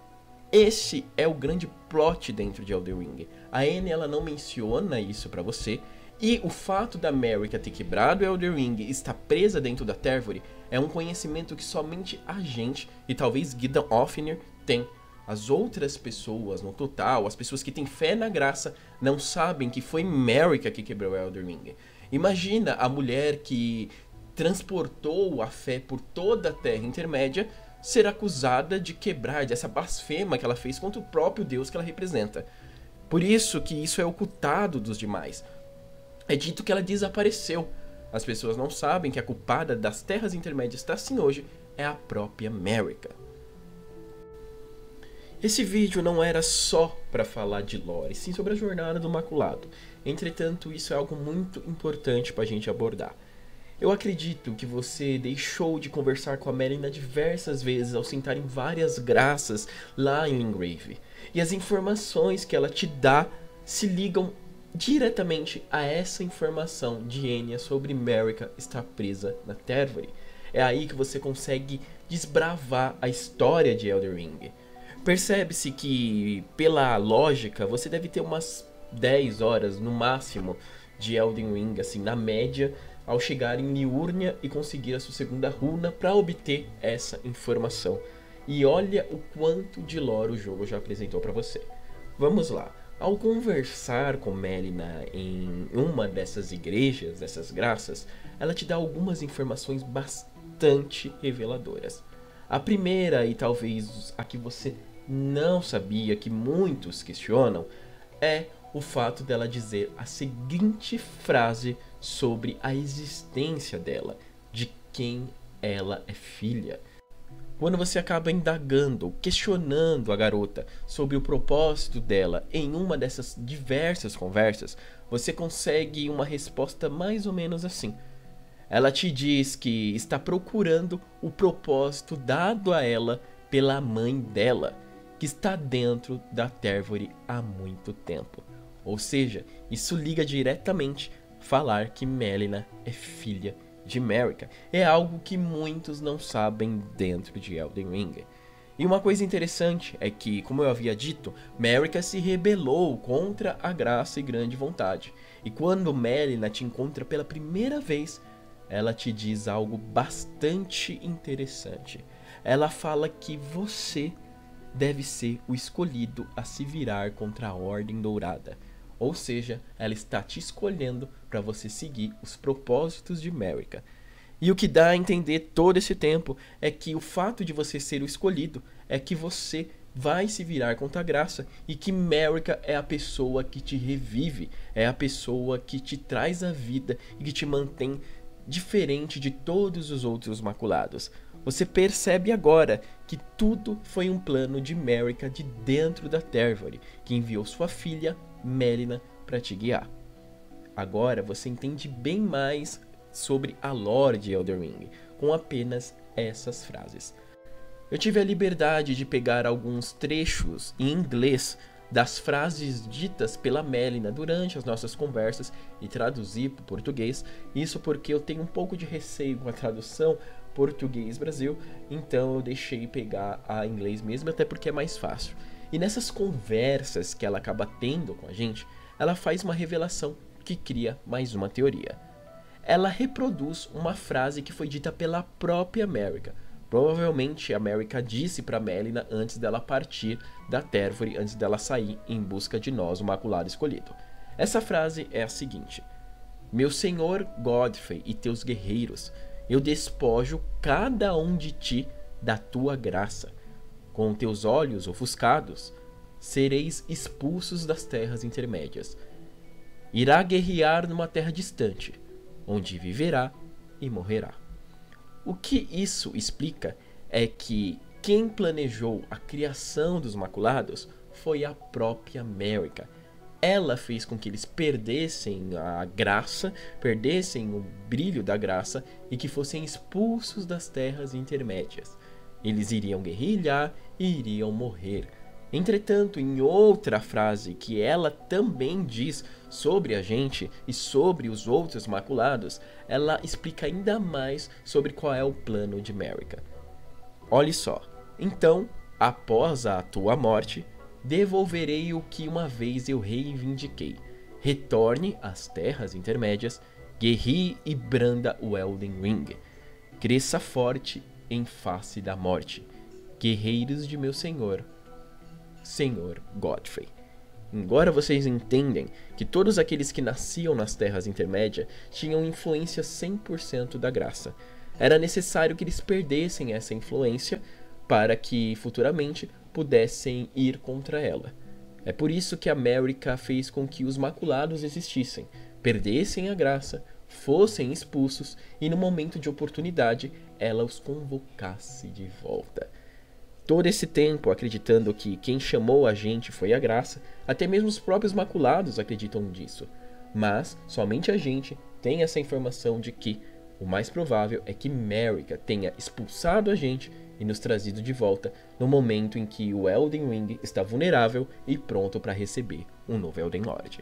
Esse é o grande plot dentro de Elden Ring. A Enya ela não menciona isso pra você, e o fato da Marika ter quebrado o Elden Ring e estar presa dentro da Térvore é um conhecimento que somente a gente e talvez Gideon Ofnir tem. As outras pessoas, no total, as pessoas que têm fé na graça, não sabem que foi Marika que quebrou o Elden Ring. Imagina a mulher que transportou a fé por toda a Terra Intermédia ser acusada de quebrar, dessa blasfema que ela fez contra o próprio Deus que ela representa. Por isso que isso é ocultado dos demais. É dito que ela desapareceu. As pessoas não sabem que a culpada das Terras Intermédias está assim hoje é a própria Marika. Esse vídeo não era só para falar de lore, sim sobre a jornada do Maculado. Entretanto, isso é algo muito importante para a gente abordar. Eu acredito que você deixou de conversar com a Melina diversas vezes ao sentar em várias graças lá em Lingrave. E as informações que ela te dá se ligam diretamente a essa informação de Enya sobre Marika estar presa na Tervory. É aí que você consegue desbravar a história de Elden Ring. Percebe-se que, pela lógica, você deve ter umas 10 horas no máximo de Elden Ring, assim, na média, ao chegar em Liurnia e conseguir a sua segunda runa para obter essa informação. E olha o quanto de lore o jogo já apresentou para você. Vamos lá. Ao conversar com Melina em uma dessas igrejas, dessas graças, ela te dá algumas informações bastante reveladoras. A primeira, e talvez a que você não sabia, que muitos questionam, é o fato dela dizer a seguinte frase sobre a existência dela, de quem ela é filha. Quando você acaba indagando, questionando a garota sobre o propósito dela em uma dessas diversas conversas, você consegue uma resposta mais ou menos assim. Ela te diz que está procurando o propósito dado a ela pela mãe dela, que está dentro da Tervory há muito tempo. Ou seja, isso liga diretamente falar que Melina é filha de Marika. É algo que muitos não sabem dentro de Elden Ring. E uma coisa interessante é que, como eu havia dito, Marika se rebelou contra a graça e grande vontade. E quando Melina te encontra pela primeira vez, ela te diz algo bastante interessante. Ela fala que você deve ser o escolhido a se virar contra a Ordem Dourada. Ou seja, ela está te escolhendo para você seguir os propósitos de Marika. E o que dá a entender todo esse tempo é que o fato de você ser o escolhido é que você vai se virar contra a graça e que Marika é a pessoa que te revive, é a pessoa que te traz a vida e que te mantém diferente de todos os outros maculados. Você percebe agora que tudo foi um plano de Marika de dentro da Tervory, que enviou sua filha, Melina, para te guiar. Agora você entende bem mais sobre a lore de Elden Ring, com apenas essas frases. Eu tive a liberdade de pegar alguns trechos em inglês das frases ditas pela Melina durante as nossas conversas e traduzir para o português. Isso porque eu tenho um pouco de receio com a tradução português-Brasil, então eu deixei pegar a inglês mesmo, até porque é mais fácil. E nessas conversas que ela acaba tendo com a gente, ela faz uma revelação que cria mais uma teoria. Ela reproduz uma frase que foi dita pela própria Marika. Provavelmente a Marika disse para Melina antes dela partir da Tervory, antes dela sair em busca de nós, o Maculado Escolhido. Essa frase é a seguinte: meu senhor Godfrey e teus guerreiros, eu despojo cada um de ti da tua graça. Com teus olhos ofuscados, sereis expulsos das terras intermédias. Irá guerrear numa terra distante, onde viverá e morrerá. O que isso explica é que quem planejou a criação dos Maculados foi a própria Marika. Ela fez com que eles perdessem a graça, perdessem o brilho da graça e que fossem expulsos das terras intermédias. Eles iriam guerrilhar e iriam morrer. Entretanto, em outra frase que ela também diz sobre a gente e sobre os outros maculados, ela explica ainda mais sobre qual é o plano de Marika. Olhe só, então, após a tua morte, devolverei o que uma vez eu reivindiquei. Retorne às terras intermédias, guerrie e branda o Elden Ring. Cresça forte em face da morte. guerreiros de meu senhor, Senhor Godfrey. Embora vocês entendem que todos aqueles que nasciam nas Terras Intermédias tinham influência 100% da graça, era necessário que eles perdessem essa influência para que futuramente pudessem ir contra ela. É por isso que a America fez com que os maculados existissem, perdessem a graça, fossem expulsos e no momento de oportunidade ela os convocasse de volta. Todo esse tempo acreditando que quem chamou a gente foi a graça, até mesmo os próprios maculados acreditam nisso. Mas somente a gente tem essa informação de que o mais provável é que America tenha expulsado a gente e nos trazido de volta no momento em que o Elden Ring está vulnerável e pronto para receber um novo Elden Lord.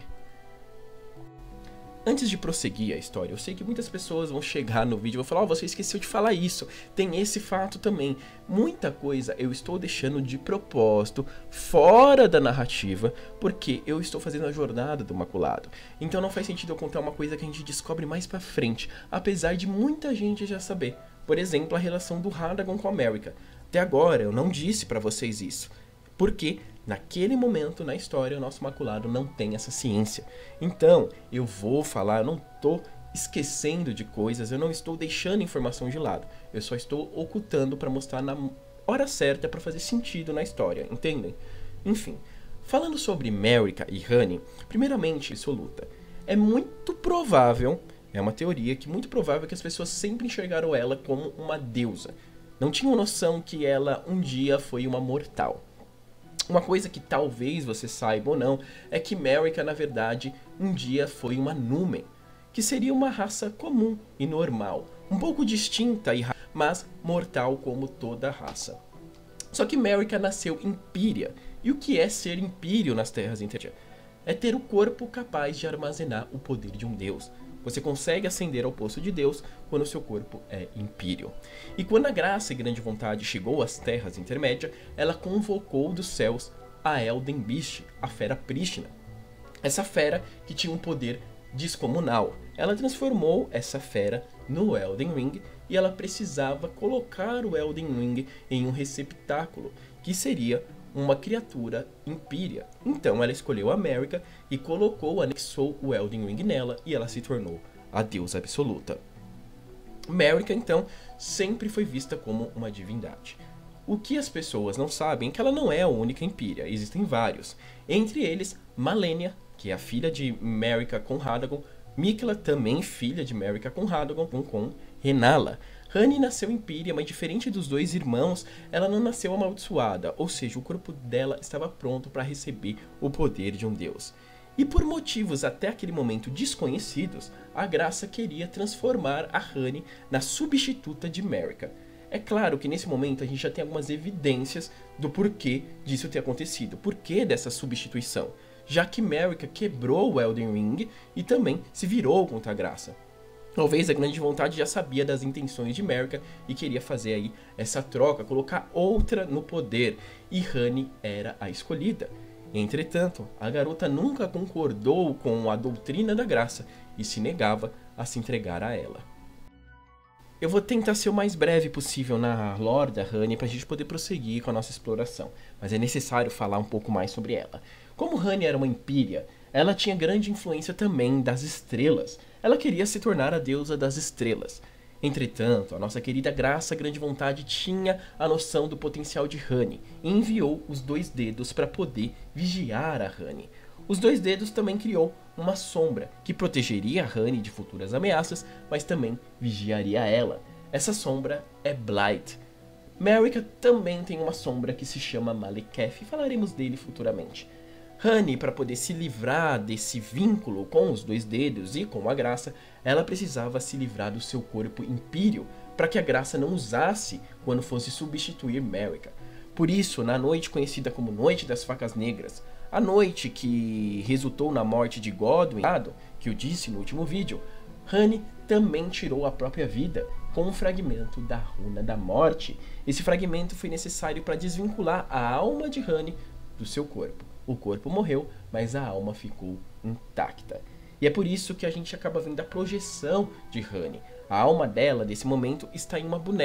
Antes de prosseguir a história, eu sei que muitas pessoas vão chegar no vídeo e vão falar: você esqueceu de falar isso, tem esse fato também. Muita coisa eu estou deixando de propósito, fora da narrativa, porque eu estou fazendo a jornada do Maculado. Então não faz sentido eu contar uma coisa que a gente descobre mais pra frente, apesar de muita gente já saber. Por exemplo, a relação do Radagon com a America. Até agora eu não disse pra vocês isso, porque naquele momento na história o nosso Maculado não tem essa ciência. Então eu vou falar, eu não estou esquecendo de coisas, eu não estou deixando informação de lado, eu só estou ocultando para mostrar na hora certa para fazer sentido na história, entendem? Enfim, falando sobre America e Honey, primeiramente absoluta, é muito provável, é uma teoria que é muito provável que as pessoas sempre enxergaram ela como uma deusa, não tinham noção que ela um dia foi uma mortal. Uma coisa que talvez você saiba ou não é que America, na verdade, um dia foi uma Numen, que seria uma raça comum e normal, um pouco distinta, mas mortal como toda raça. Só que America nasceu Empyrea, e o que é ser Império nas Terras Intermédias? É ter o corpo capaz de armazenar o poder de um deus. Você consegue ascender ao posto de Deus quando seu corpo é império. E quando a graça e grande vontade chegou às Terras Intermédias, ela convocou dos céus a Elden Beast, a fera prístina. Essa fera que tinha um poder descomunal. Ela transformou essa fera no Elden Ring e ela precisava colocar o Elden Ring em um receptáculo, que seria uma criatura impéria. Então ela escolheu a America e anexou o Elden Ring nela e ela se tornou a deusa absoluta. America então sempre foi vista como uma divindade. O que as pessoas não sabem é que ela não é a única impéria, existem vários. Entre eles, Malenia, que é a filha de America com Radagon, Miquella, também filha de America com Radagon, com Renala. Honey nasceu impéria, mas diferente dos dois irmãos, ela não nasceu amaldiçoada, ou seja, o corpo dela estava pronto para receber o poder de um deus. E por motivos até aquele momento desconhecidos, a graça queria transformar a Honey na substituta de America. É claro que nesse momento a gente já tem algumas evidências do porquê disso ter acontecido, porquê dessa substituição, já que America quebrou o Elden Ring e também se virou contra a graça. Talvez a grande vontade já sabia das intenções de America e queria fazer aí essa troca, colocar outra no poder, e Honey era a escolhida. Entretanto, a garota nunca concordou com a doutrina da graça e se negava a se entregar a ela. Eu vou tentar ser o mais breve possível na lore da Honey para a gente poder prosseguir com a nossa exploração, mas é necessário falar um pouco mais sobre ela. Como Honey era uma impéria, ela tinha grande influência também das estrelas. Ela queria se tornar a deusa das estrelas. Entretanto, a nossa querida Graça Grande Vontade tinha a noção do potencial de Honey e enviou os dois dedos para poder vigiar a Honey. Os dois dedos também criou uma sombra que protegeria a Honey de futuras ameaças, mas também vigiaria ela. Essa sombra é Blight. America também tem uma sombra que se chama Maliketh e falaremos dele futuramente. Honey, para poder se livrar desse vínculo com os dois dedos e com a graça, ela precisava se livrar do seu corpo império para que a graça não usasse quando fosse substituir America. Por isso, na noite conhecida como Noite das Facas Negras, a noite que resultou na morte de Godwyn, que eu disse no último vídeo, Honey também tirou a própria vida com um fragmento da Runa da Morte. Esse fragmento foi necessário para desvincular a alma de Honey do seu corpo. O corpo morreu, mas a alma ficou intacta. E é por isso que a gente acaba vendo a projeção de Honey. A alma dela, nesse momento, está em uma boneca.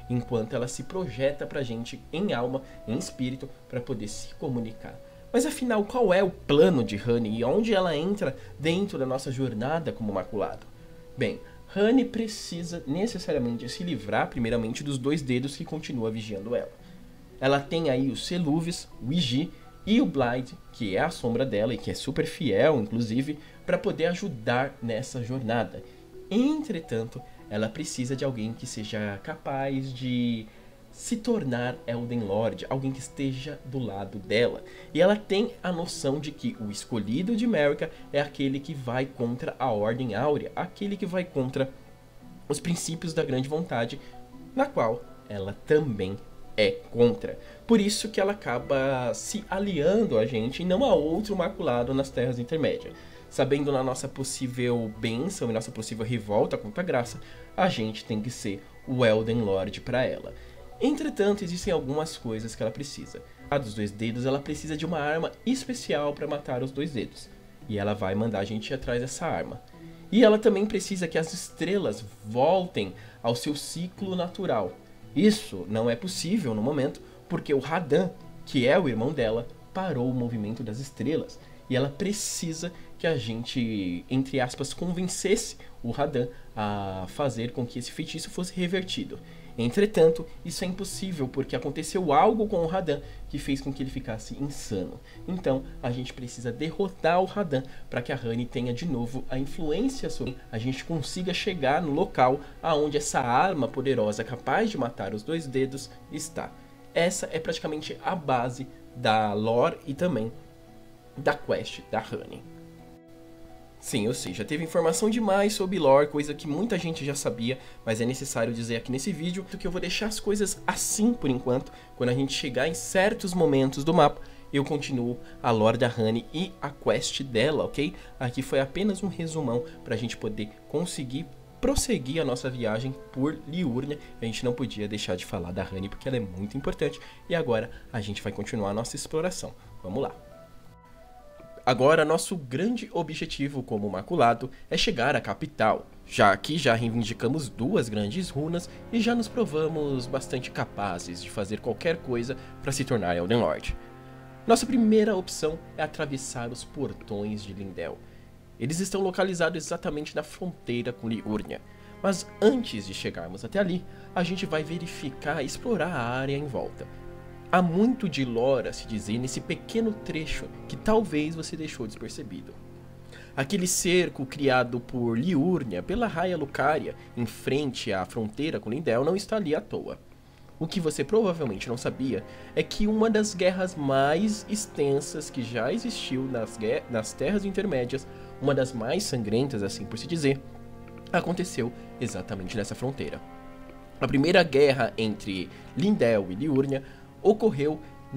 enquanto ela se projeta pra gente em alma, em espírito, para poder se comunicar. Mas afinal, qual é o plano de Honey e onde ela entra dentro da nossa jornada como Maculado? Bem, Honey precisa necessariamente se livrar primeiramente dos 2 dedos que continua vigiando ela. Ela tem aí o Seluvis, o Iji e o Blade, que é a sombra dela e que é super fiel, inclusive, para poder ajudar nessa jornada. Entretanto, ela precisa de alguém que seja capaz de se tornar Elden Lord, alguém que esteja do lado dela. E ela tem a noção de que o escolhido de Marika é aquele que vai contra a Ordem Áurea, aquele que vai contra os princípios da grande vontade, na qual ela também é contra. Por isso que ela acaba se aliando a gente e não a outro Maculado nas Terras Intermédias. Sabendo na nossa possível bênção e nossa possível revolta contra a graça, a gente tem que ser o Elden Lord para ela. Entretanto, existem algumas coisas que ela precisa. A dos 2 dedos, ela precisa de uma arma especial para matar os 2 dedos. E ela vai mandar a gente ir atrás dessa arma. E ela também precisa que as estrelas voltem ao seu ciclo natural. Isso não é possível no momento, porque o Radan, que é o irmão dela, parou o movimento das estrelas. E ela precisa que a gente, entre aspas, convencesse o Radan a fazer com que esse feitiço fosse revertido. Entretanto, isso é impossível porque aconteceu algo com o Radan que fez com que ele ficasse insano. Então, a gente precisa derrotar o Radan para que a Honey tenha de novo a influência sobre a gente consiga chegar no local aonde essa arma poderosa capaz de matar os 2 dedos está. Essa é praticamente a base da lore e também da quest da Honey. Sim, eu sei, já teve informação demais sobre lore, coisa que muita gente já sabia, mas é necessário dizer aqui nesse vídeo que eu vou deixar as coisas assim por enquanto. Quando a gente chegar em certos momentos do mapa, eu continuo a lore da Honey e a quest dela, ok? Aqui foi apenas um resumão para a gente poder conseguir prosseguir a nossa viagem por Liurnia. A gente não podia deixar de falar da Honey porque ela é muito importante. E agora a gente vai continuar a nossa exploração. Vamos lá! Agora, nosso grande objetivo como Maculado é chegar à capital, já que já reivindicamos 2 grandes runas e já nos provamos bastante capazes de fazer qualquer coisa para se tornar Elden Lord. Nossa primeira opção é atravessar os portões de Lindell. Eles estão localizados exatamente na fronteira com Liurnia, mas antes de chegarmos até ali, a gente vai verificar e explorar a área em volta. Há muito de lore a se dizer nesse pequeno trecho que talvez você deixou despercebido. Aquele cerco criado por Liurnia pela Raia Lucaria em frente à fronteira com Lindell não está ali à toa. O que você provavelmente não sabia é que uma das guerras mais extensas que já existiu nas Terras Intermédias, uma das mais sangrentas assim por se dizer, aconteceu exatamente nessa fronteira. A primeira guerra entre Lindell e Liurnia ocorreu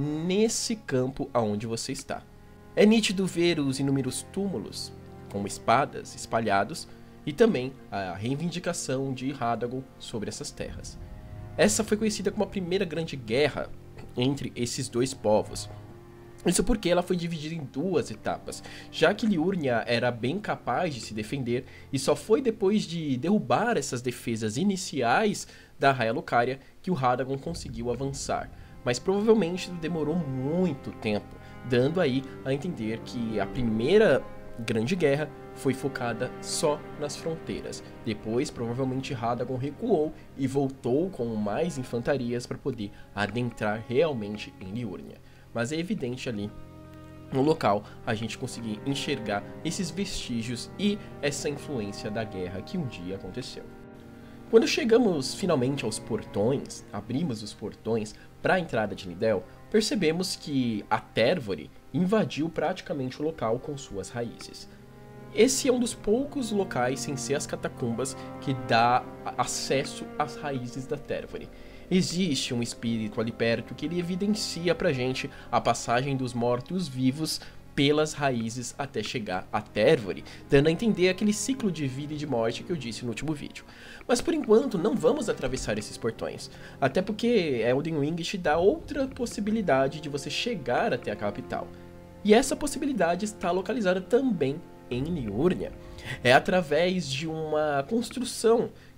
nesse campo aonde você está. É nítido ver os inúmeros túmulos com espadas espalhados e também a reivindicação de Radagon sobre essas terras. Essa foi conhecida como a primeira grande guerra entre esses 2 povos. Isso porque ela foi dividida em 2 etapas, já que Liurnia era bem capaz de se defender e só foi depois de derrubar essas defesas iniciais da Raia Lucaria que o Radagon conseguiu avançar. Mas provavelmente demorou muito tempo, dando aí a entender que a primeira grande guerra foi focada só nas fronteiras. Depois, provavelmente, Radagon recuou e voltou com mais infantarias para poder adentrar realmente em Liurnia. Mas é evidente ali no local a gente conseguir enxergar esses vestígios e essa influência da guerra que um dia aconteceu. Quando chegamos finalmente aos portões, abrimos os portões para a entrada de Lindell, percebemos que a Térvore invadiu praticamente o local com suas raízes. Esse é um dos poucos locais sem ser as catacumbas que dá acesso às raízes da Térvore. Existe um espírito ali perto que ele evidencia pra gente a passagem dos mortos-vivos pelas raízes até chegar a Térvore, dando a entender aquele ciclo de vida e de morte que eu disse no último vídeo. Mas por enquanto não vamos atravessar esses portões, até porque Elden Ring te dá outra possibilidade de você chegar até a capital. E essa possibilidade está localizada também em Liurnia. É através de uma construção que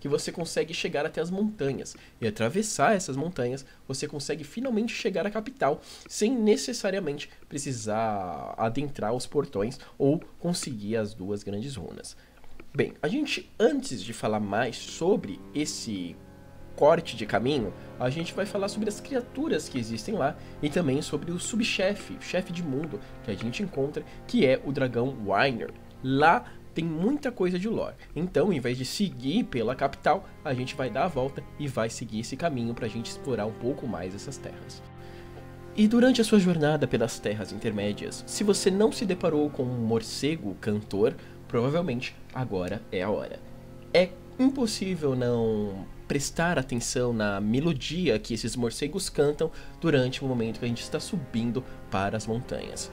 que você consegue chegar até as montanhas. E atravessar essas montanhas, você consegue finalmente chegar à capital, sem necessariamente precisar adentrar os portões ou conseguir as duas grandes runas. Bem, a gente, antes de falar mais sobre esse corte de caminho, a gente vai falar sobre as criaturas que existem lá e também sobre o subchefe, o chefe de mundo que a gente encontra, que é o dragão Wyner. Lá tem muita coisa de lore, então em vez de seguir pela capital, a gente vai dar a volta e vai seguir esse caminho pra gente explorar um pouco mais essas terras. E durante a sua jornada pelas terras intermédias, se você não se deparou com um morcego cantor, provavelmente agora é a hora. É impossível não prestar atenção na melodia que esses morcegos cantam durante o momento que a gente está subindo para as montanhas.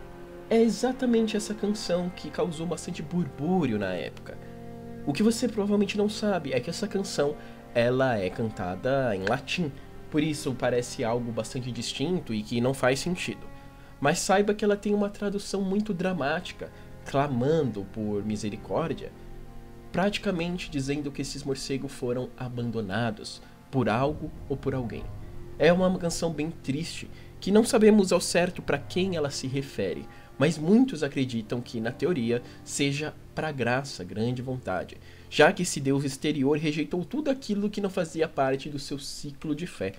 É exatamente essa canção que causou bastante burbúrio na época. O que você provavelmente não sabe é que essa canção ela é cantada em latim, por isso parece algo bastante distinto e que não faz sentido. Mas saiba que ela tem uma tradução muito dramática, clamando por misericórdia, praticamente dizendo que esses morcegos foram abandonados por algo ou por alguém. É uma canção bem triste, que não sabemos ao certo para quem ela se refere, mas muitos acreditam que, na teoria, seja para graça, grande vontade, já que esse Deus exterior rejeitou tudo aquilo que não fazia parte do seu ciclo de fé.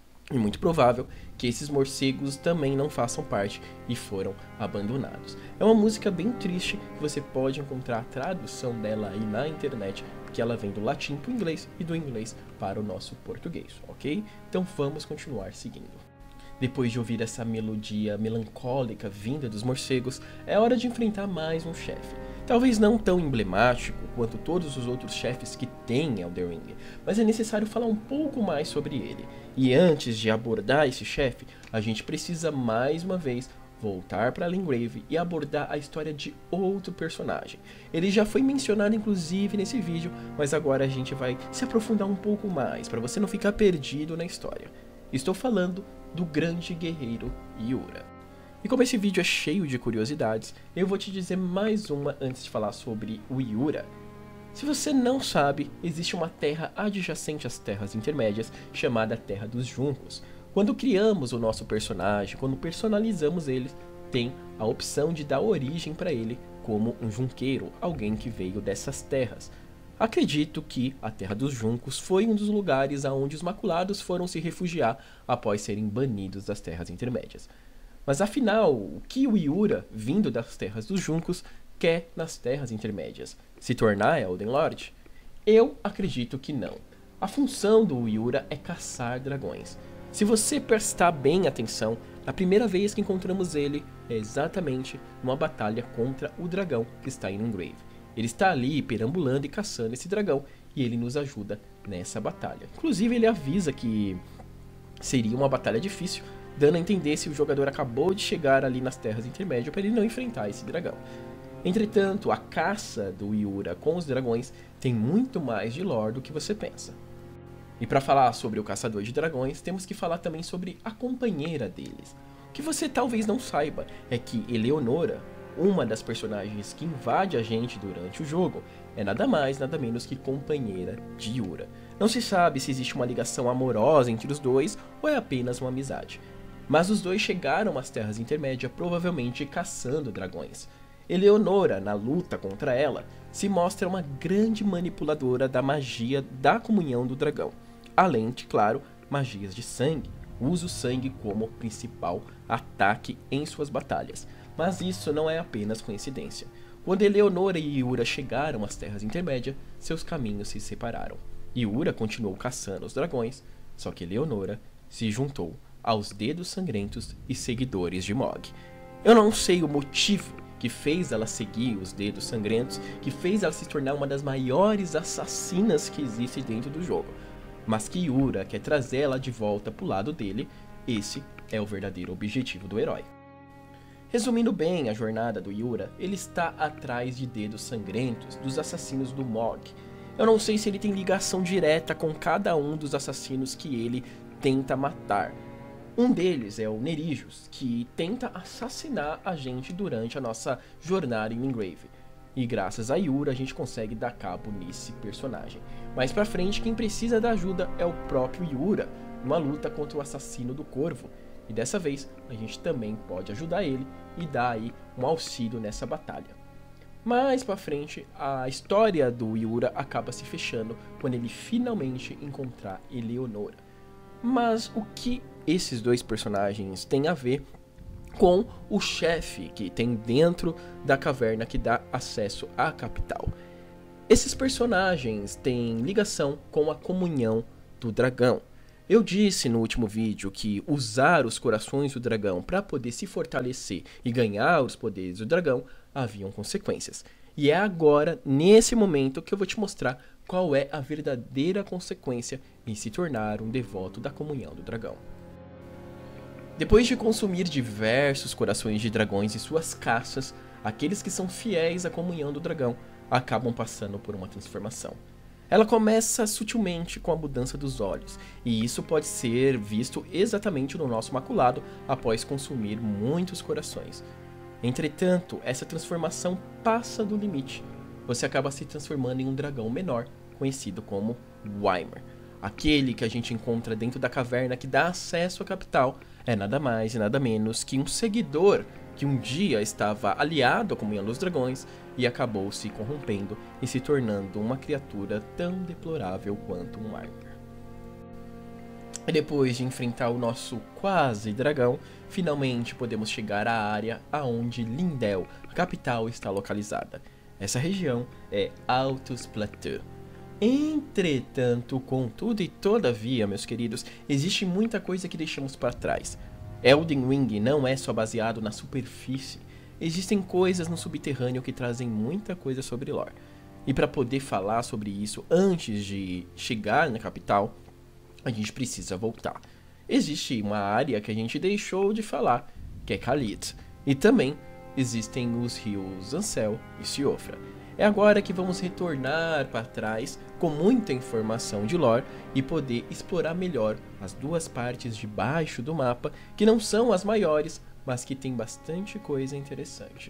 É muito provável que esses morcegos também não façam parte e foram abandonados. É uma música bem triste que você pode encontrar a tradução dela aí na internet, que ela vem do latim para o inglês e do inglês para o nosso português, ok? Então vamos continuar seguindo. Depois de ouvir essa melodia melancólica vinda dos morcegos, é hora de enfrentar mais um chefe. Talvez não tão emblemático quanto todos os outros chefes que tem em Elden Ring, mas é necessário falar um pouco mais sobre ele. E antes de abordar esse chefe, a gente precisa mais uma vez voltar para Lingrave e abordar a história de outro personagem. Ele já foi mencionado inclusive nesse vídeo, mas agora a gente vai se aprofundar um pouco mais, para você não ficar perdido na história. Estou falando do grande guerreiro Yura. E como esse vídeo é cheio de curiosidades, eu vou te dizer mais uma antes de falar sobre o Yura. Se você não sabe, existe uma terra adjacente às terras intermédias chamada Terra dos Juncos. Quando criamos o nosso personagem, quando personalizamos ele, tem a opção de dar origem para ele como um junqueiro, alguém que veio dessas terras. Acredito que a Terra dos Juncos foi um dos lugares aonde os maculados foram se refugiar após serem banidos das terras intermédias. Mas afinal, o que o Yura, vindo das Terras dos Juncos, quer nas terras intermédias? Se tornar Elden Lord? Eu acredito que não. A função do Yura é caçar dragões. Se você prestar bem atenção, a primeira vez que encontramos ele é exatamente numa batalha contra o dragão que está em Lingrave. Ele está ali perambulando e caçando esse dragão e ele nos ajuda nessa batalha. Inclusive ele avisa que seria uma batalha difícil, dando a entender se o jogador acabou de chegar ali nas terras intermédias para ele não enfrentar esse dragão. Entretanto, a caça do Yura com os dragões tem muito mais de lore do que você pensa. E para falar sobre o caçador de dragões, temos que falar também sobre a companheira deles. O que você talvez não saiba é que Eleonora, uma das personagens que invade a gente durante o jogo, é nada mais, nada menos que companheira de Yura. Não se sabe se existe uma ligação amorosa entre os dois ou é apenas uma amizade. Mas os dois chegaram às Terras Intermédias provavelmente caçando dragões. Eleonora, na luta contra ela, se mostra uma grande manipuladora da magia da comunhão do dragão. Além de, claro, magias de sangue. Usa o sangue como principal ataque em suas batalhas. Mas isso não é apenas coincidência. Quando Eleonora e Yura chegaram às Terras Intermédias, seus caminhos se separaram. Yura continuou caçando os dragões, só que Eleonora se juntou aos Dedos Sangrentos e seguidores de Mog. Eu não sei o motivo que fez ela seguir os Dedos Sangrentos, que fez ela se tornar uma das maiores assassinas que existe dentro do jogo. Mas que Yura quer trazer ela de volta pro lado dele, esse é o verdadeiro objetivo do herói. Resumindo bem a jornada do Yura, ele está atrás de Dedos Sangrentos, dos assassinos do Mog. Eu não sei se ele tem ligação direta com cada um dos assassinos que ele tenta matar. Um deles é o Nerijus, que tenta assassinar a gente durante a nossa jornada em Lingrave. e graças a Yura a gente consegue dar cabo nesse personagem. Mais pra frente, quem precisa da ajuda é o próprio Yura, numa luta contra o assassino do Corvo, e dessa vez a gente também pode ajudar ele e dar aí um auxílio nessa batalha. Mais pra frente, a história do Yura acaba se fechando quando ele finalmente encontrar Eleonora. Mas o que esses dois personagens têm a ver com o chefe que tem dentro da caverna que dá acesso à capital? Esses personagens têm ligação com a comunhão do dragão. Eu disse no último vídeo que usar os corações do dragão para poder se fortalecer e ganhar os poderes do dragão haviam consequências. E é agora, nesse momento, que eu vou te mostrar qual é a verdadeira consequência em se tornar um devoto da comunhão do dragão. Depois de consumir diversos corações de dragões e suas caças, aqueles que são fiéis à comunhão do dragão acabam passando por uma transformação. Ela começa sutilmente com a mudança dos olhos, e isso pode ser visto exatamente no nosso maculado após consumir muitos corações. Entretanto, essa transformação passa do limite. Você acaba se transformando em um dragão menor, conhecido como Wymer. Aquele que a gente encontra dentro da caverna que dá acesso à capital é nada mais e nada menos que um seguidor que um dia estava aliado à comunhão dos dragões e acabou se corrompendo e se tornando uma criatura tão deplorável quanto um Wymer. E depois de enfrentar o nosso quase dragão, finalmente podemos chegar à área aonde Lindell, a capital, está localizada. Essa região é Altus Plateau. Entretanto, contudo e todavia, meus queridos, existe muita coisa que deixamos para trás. Elden Ring não é só baseado na superfície. Existem coisas no subterrâneo que trazem muita coisa sobre lore. E para poder falar sobre isso antes de chegar na capital, a gente precisa voltar. Existe uma área que a gente deixou de falar, que é Caelid. E também existem os rios Ancel e Siofra. É agora que vamos retornar para trás com muita informação de lore e poder explorar melhor as duas partes de baixo do mapa, que não são as maiores, mas que tem bastante coisa interessante.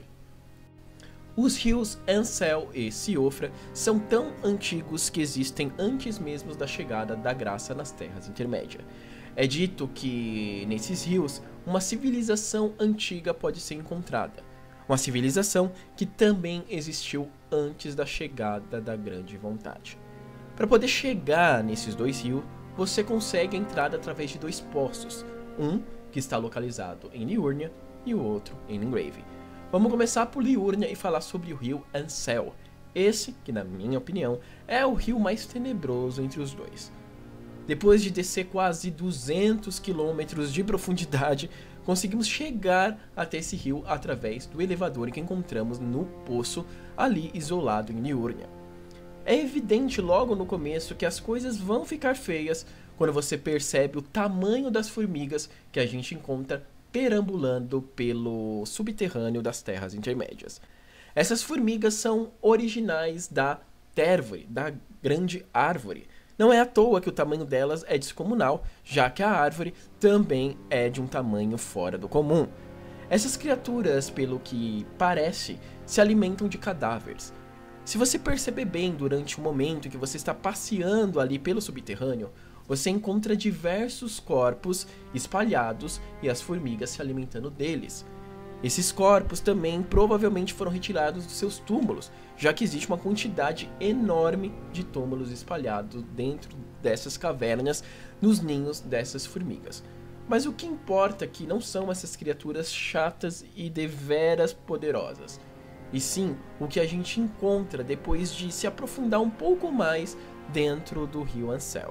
Os rios Ancel e Siofra são tão antigos que existem antes mesmo da chegada da graça nas Terras Intermédias. É dito que nesses rios uma civilização antiga pode ser encontrada. Uma civilização que também existiu antes da chegada da Grande Vontade. Para poder chegar nesses dois rios, você consegue a entrada através de dois poços. Um que está localizado em Liurnia e o outro em Engrave. Vamos começar por Liurnia e falar sobre o rio Ancel. Esse, que na minha opinião, é o rio mais tenebroso entre os dois. Depois de descer quase 200 km de profundidade, conseguimos chegar até esse rio através do elevador que encontramos no poço ali isolado em Liurnia. É evidente logo no começo que as coisas vão ficar feias quando você percebe o tamanho das formigas que a gente encontra perambulando pelo subterrâneo das Terras Intermédias. Essas formigas são originais da Térvore, da Grande Árvore. Não é à toa que o tamanho delas é descomunal, já que a árvore também é de um tamanho fora do comum. Essas criaturas, pelo que parece, se alimentam de cadáveres. Se você perceber bem durante o momento que você está passeando ali pelo subterrâneo, você encontra diversos corpos espalhados e as formigas se alimentando deles. Esses corpos também provavelmente foram retirados dos seus túmulos, já que existe uma quantidade enorme de túmulos espalhados dentro dessas cavernas, nos ninhos dessas formigas. Mas o que importa aqui não são essas criaturas chatas e deveras poderosas, e sim o que a gente encontra depois de se aprofundar um pouco mais dentro do rio Ancel.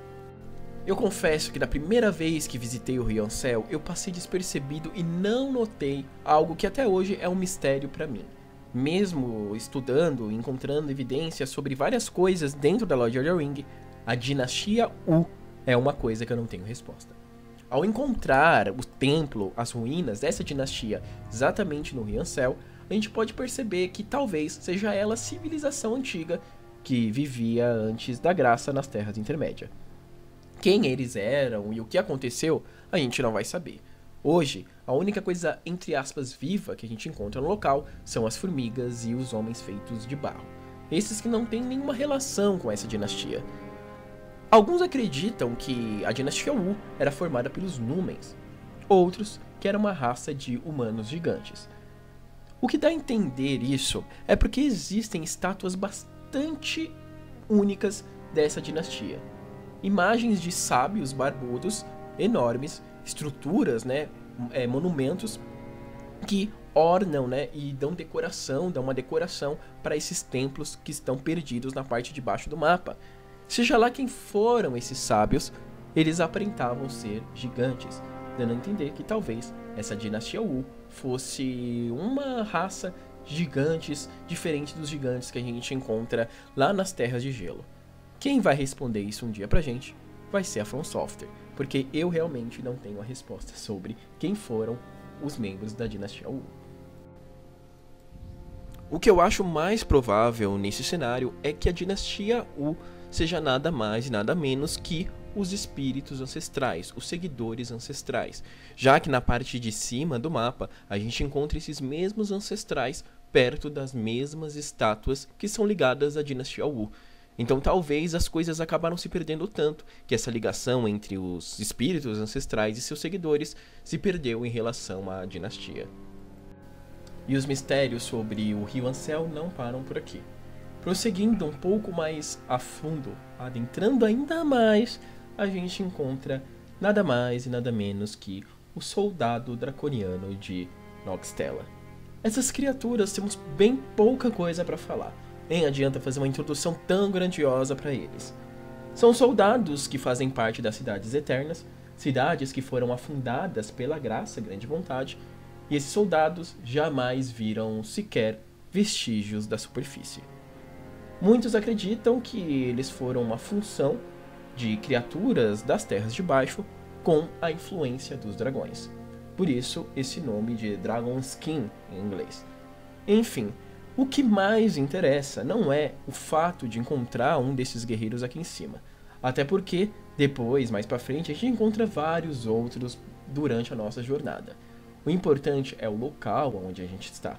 Eu confesso que da primeira vez que visitei o rio Ancel, eu passei despercebido e não notei algo que até hoje é um mistério para mim. Mesmo estudando e encontrando evidências sobre várias coisas dentro da Lord of the Ring, a dinastia U é uma coisa que eu não tenho resposta. Ao encontrar o templo, as ruínas dessa dinastia exatamente no rio Ancel, a gente pode perceber que talvez seja ela a civilização antiga que vivia antes da graça nas Terras Intermédias. Quem eles eram e o que aconteceu, a gente não vai saber. Hoje, a única coisa, entre aspas, viva que a gente encontra no local são as formigas e os homens feitos de barro. Esses que não têm nenhuma relação com essa dinastia. Alguns acreditam que a dinastia Wu era formada pelos Numens, outros que era uma raça de humanos gigantes. O que dá a entender isso é porque existem estátuas bastante únicas dessa dinastia. Imagens de sábios barbudos enormes, estruturas, monumentos que ornam, e dão uma decoração para esses templos que estão perdidos na parte de baixo do mapa. Seja lá quem foram esses sábios, eles aparentavam ser gigantes, dando a entender que talvez essa dinastia Wu fosse uma raça de gigantes diferente dos gigantes que a gente encontra lá nas Terras de Gelo. Quem vai responder isso um dia pra gente vai ser a From Software, porque eu realmente não tenho a resposta sobre quem foram os membros da dinastia Wu. O que eu acho mais provável nesse cenário é que a dinastia Wu seja nada mais e nada menos que os espíritos ancestrais, os seguidores ancestrais, já que na parte de cima do mapa a gente encontra esses mesmos ancestrais perto das mesmas estátuas que são ligadas à dinastia Wu. Então talvez as coisas acabaram se perdendo tanto que essa ligação entre os espíritos ancestrais e seus seguidores se perdeu em relação à dinastia. E os mistérios sobre o Rio Ancel não param por aqui. Prosseguindo um pouco mais a fundo, adentrando ainda mais, a gente encontra nada mais e nada menos que o soldado draconiano de Nokstella. Essas criaturas temos bem pouca coisa para falar, nem adianta fazer uma introdução tão grandiosa para eles. São soldados que fazem parte das Cidades Eternas, cidades que foram afundadas pela graça, grande vontade, e esses soldados jamais viram sequer vestígios da superfície. Muitos acreditam que eles foram uma função de criaturas das terras de baixo com a influência dos dragões. Por isso, esse nome de Dragonskin em inglês. Enfim, o que mais interessa não é o fato de encontrar um desses guerreiros aqui em cima. Até porque, depois, mais pra frente, a gente encontra vários outros durante a nossa jornada. O importante é o local onde a gente está.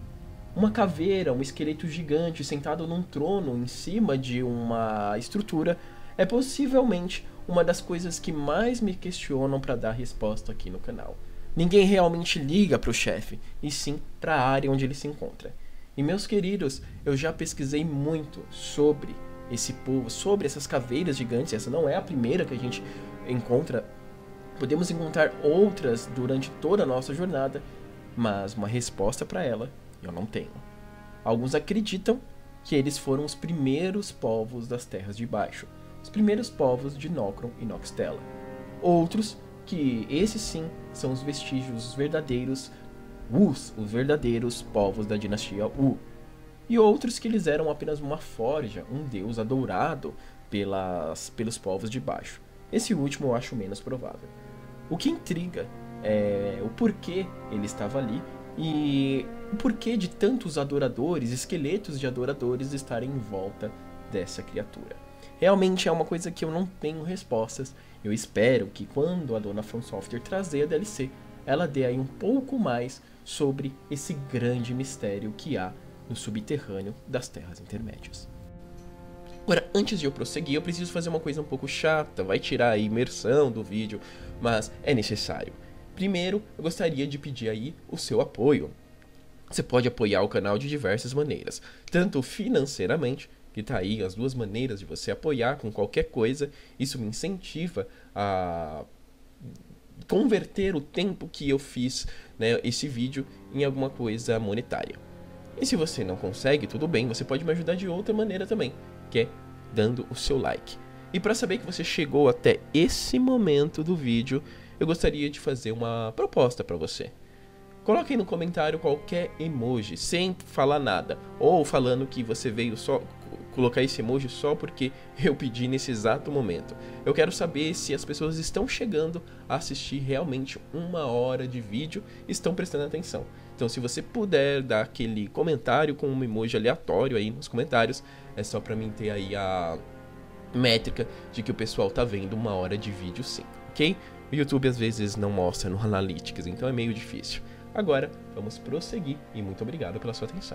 Uma caveira, um esqueleto gigante sentado num trono em cima de uma estrutura é possivelmente uma das coisas que mais me questionam para dar resposta aqui no canal. Ninguém realmente liga para o chefe, e sim para a área onde ele se encontra. E meus queridos, eu já pesquisei muito sobre esse povo, sobre essas caveiras gigantes. Essa não é a primeira que a gente encontra. Podemos encontrar outras durante toda a nossa jornada, mas uma resposta para ela eu não tenho. Alguns acreditam que eles foram os primeiros povos das terras de baixo, os primeiros povos de Nokron e Nokstella. Outros que esses sim são os vestígios verdadeiros Wus, os verdadeiros povos da dinastia Wu. E outros que eles eram apenas uma forja, um deus adorado pelos povos de baixo. Esse último eu acho menos provável. O que intriga é o porquê ele estava ali e o porquê de tantos adoradores, esqueletos de adoradores estarem em volta dessa criatura. Realmente é uma coisa que eu não tenho respostas. Eu espero que quando a dona From Software trazer a DLC, ela dê aí um pouco mais sobre esse grande mistério que há no subterrâneo das Terras Intermédias. Agora, antes de eu prosseguir, eu preciso fazer uma coisa um pouco chata, vai tirar a imersão do vídeo, mas é necessário. Primeiro, eu gostaria de pedir aí o seu apoio. Você pode apoiar o canal de diversas maneiras, tanto financeiramente, que tá aí as duas maneiras de você apoiar com qualquer coisa. Isso me incentiva a converter o tempo que eu fiz, esse vídeo em alguma coisa monetária. E se você não consegue, tudo bem, você pode me ajudar de outra maneira também, que é dando o seu like. E para saber que você chegou até esse momento do vídeo, eu gostaria de fazer uma proposta para você. Coloque aí no comentário qualquer emoji, sem falar nada, ou falando que você veio só colocar esse emoji só porque eu pedi nesse exato momento. Eu quero saber se as pessoas estão chegando a assistir realmente 1 hora de vídeo e estão prestando atenção. Então, se você puder dar aquele comentário com um emoji aleatório aí nos comentários, é só pra mim ter aí a métrica de que o pessoal tá vendo 1 hora de vídeo sim, ok? O YouTube às vezes não mostra no Analytics, então é meio difícil. Agora, vamos prosseguir e muito obrigado pela sua atenção.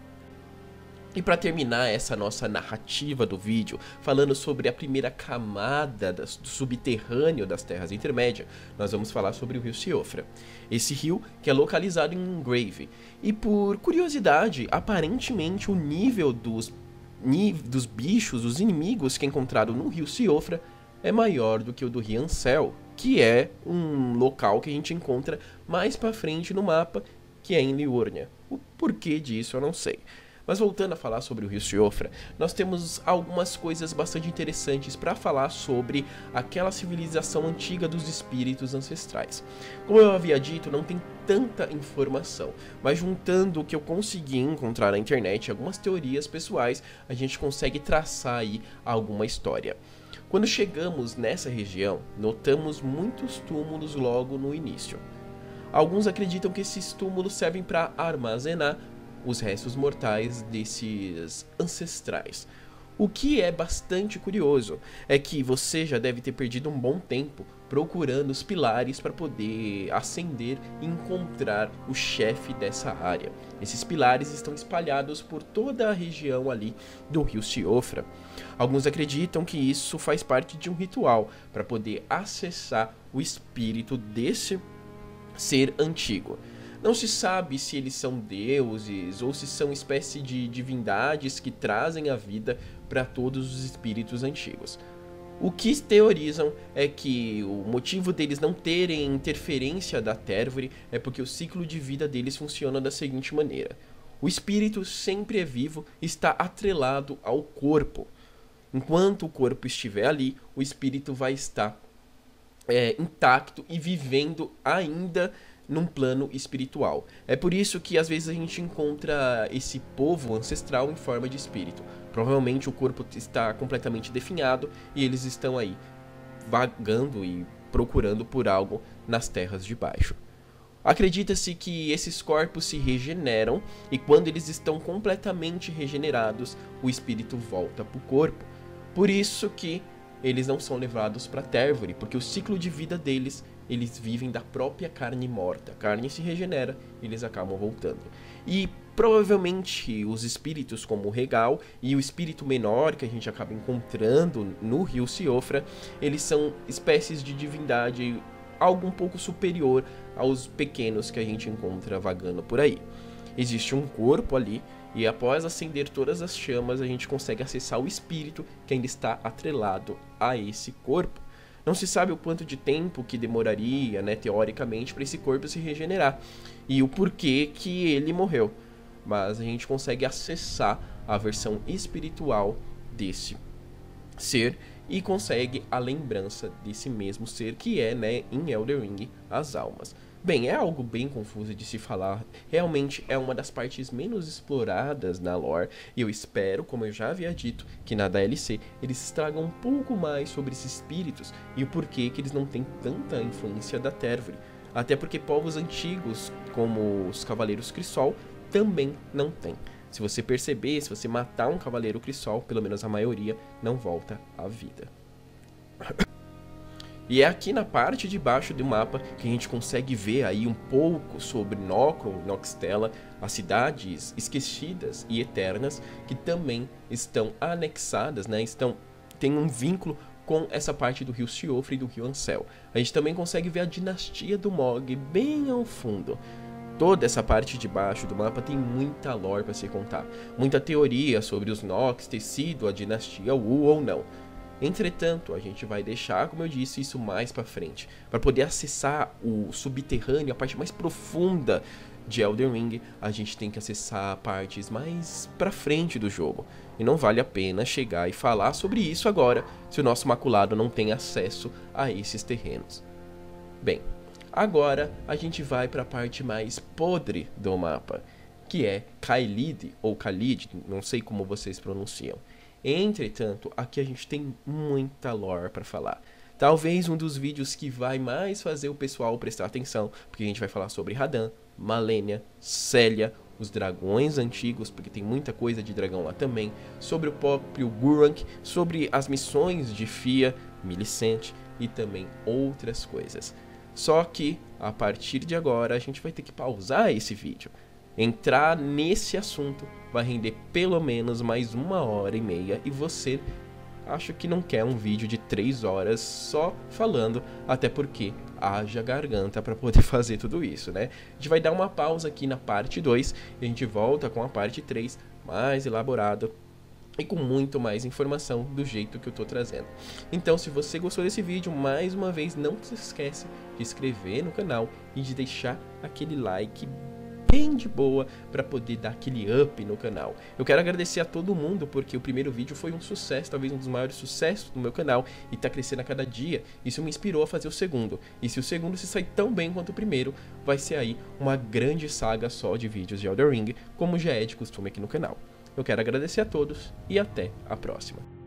E para terminar essa nossa narrativa do vídeo, falando sobre a primeira camada do subterrâneo das Terras Intermédias, nós vamos falar sobre o rio Siofra. Esse rio que é localizado em Engrave. E por curiosidade, aparentemente o nível dos bichos, dos inimigos que é encontrado no rio Siofra é maior do que o do rio Ansel, que é um local que a gente encontra mais para frente no mapa, que é em Liurnia. O porquê disso eu não sei. Mas voltando a falar sobre o rio Siofra, nós temos algumas coisas bastante interessantes para falar sobre aquela civilização antiga dos espíritos ancestrais. Como eu havia dito, não tem tanta informação, mas juntando o que eu consegui encontrar na internet, algumas teorias pessoais, a gente consegue traçar aí alguma história. Quando chegamos nessa região, notamos muitos túmulos logo no início. Alguns acreditam que esses túmulos servem para armazenar os restos mortais desses ancestrais. O que é bastante curioso é que você já deve ter perdido um bom tempo procurando os pilares para poder ascender e encontrar o chefe dessa área. Esses pilares estão espalhados por toda a região ali do rio Siofra. Alguns acreditam que isso faz parte de um ritual para poder acessar o espírito desse ser antigo. Não se sabe se eles são deuses ou se são espécie de divindades que trazem a vida para todos os espíritos antigos. O que teorizam é que o motivo deles não terem interferência da Térvore é porque o ciclo de vida deles funciona da seguinte maneira. O espírito sempre é vivo e está atrelado ao corpo. Enquanto o corpo estiver ali, o espírito vai estar intacto e vivendo ainda num plano espiritual. É por isso que às vezes a gente encontra esse povo ancestral em forma de espírito. Provavelmente o corpo está completamente definhado e eles estão aí vagando e procurando por algo nas terras de baixo. Acredita-se que esses corpos se regeneram e quando eles estão completamente regenerados, o espírito volta para o corpo. Por isso que eles não são levados para Térvore, porque o ciclo de vida deles, eles vivem da própria carne morta. A carne se regenera e eles acabam voltando. E provavelmente os espíritos como o Regal e o espírito menor que a gente acaba encontrando no rio Siofra, eles são espécies de divindade algo um pouco superior aos pequenos que a gente encontra vagando por aí. Existe um corpo ali e após acender todas as chamas a gente consegue acessar o espírito que ainda está atrelado a esse corpo. Não se sabe o quanto de tempo que demoraria, teoricamente, para esse corpo se regenerar e o porquê que ele morreu, mas a gente consegue acessar a versão espiritual desse ser e consegue a lembrança desse mesmo ser que é, em Elden Ring, as almas. Bem, é algo bem confuso de se falar, realmente é uma das partes menos exploradas na lore, e eu espero, como eu já havia dito, que na DLC eles tragam um pouco mais sobre esses espíritos e o porquê que eles não têm tanta influência da Térvore, até porque povos antigos, como os Cavaleiros Crisol, também não têm. Se você perceber, se você matar um Cavaleiro Crisol, pelo menos a maioria, não volta à vida. E é aqui na parte de baixo do mapa que a gente consegue ver aí um pouco sobre Nokron, Noxtella, as cidades esquecidas e eternas que também estão anexadas, tem um vínculo com essa parte do rio Siofra e do rio Ansel. A gente também consegue ver a dinastia do Mog bem ao fundo. Toda essa parte de baixo do mapa tem muita lore para se contar, muita teoria sobre os Nox ter sido a dinastia Wu ou não. Entretanto, a gente vai deixar, como eu disse, isso mais para frente. Para poder acessar o subterrâneo, a parte mais profunda de Elden Ring, a gente tem que acessar partes mais para frente do jogo. E não vale a pena chegar e falar sobre isso agora, se o nosso maculado não tem acesso a esses terrenos. Bem, agora a gente vai para a parte mais podre do mapa, que é Caelid ou Khalid, não sei como vocês pronunciam. Entretanto, aqui a gente tem muita lore para falar. Talvez um dos vídeos que vai mais fazer o pessoal prestar atenção, porque a gente vai falar sobre Radahn, Malenia, Célia, os dragões antigos, porque tem muita coisa de dragão lá também, sobre o próprio Gurranq, sobre as missões de Fia, Millicent e também outras coisas. Só que, a partir de agora, a gente vai ter que pausar esse vídeo. Entrar nesse assunto vai render pelo menos mais 1h30 e você acho que não quer um vídeo de 3 horas só falando, até porque haja garganta para poder fazer tudo isso, né? A gente vai dar uma pausa aqui na parte 2 e a gente volta com a parte 3 mais elaborada e com muito mais informação do jeito que eu tô trazendo. Então, se você gostou desse vídeo, mais uma vez, não se esquece de se inscrever no canal e de deixar aquele like bem de boa para poder dar aquele up no canal. Eu quero agradecer a todo mundo porque o primeiro vídeo foi um sucesso, talvez um dos maiores sucessos do meu canal e tá crescendo a cada dia. Isso me inspirou a fazer o segundo. E se o segundo se sair tão bem quanto o primeiro, vai ser aí uma grande saga só de vídeos de Elden Ring, como já é de costume aqui no canal. Eu quero agradecer a todos e até a próxima.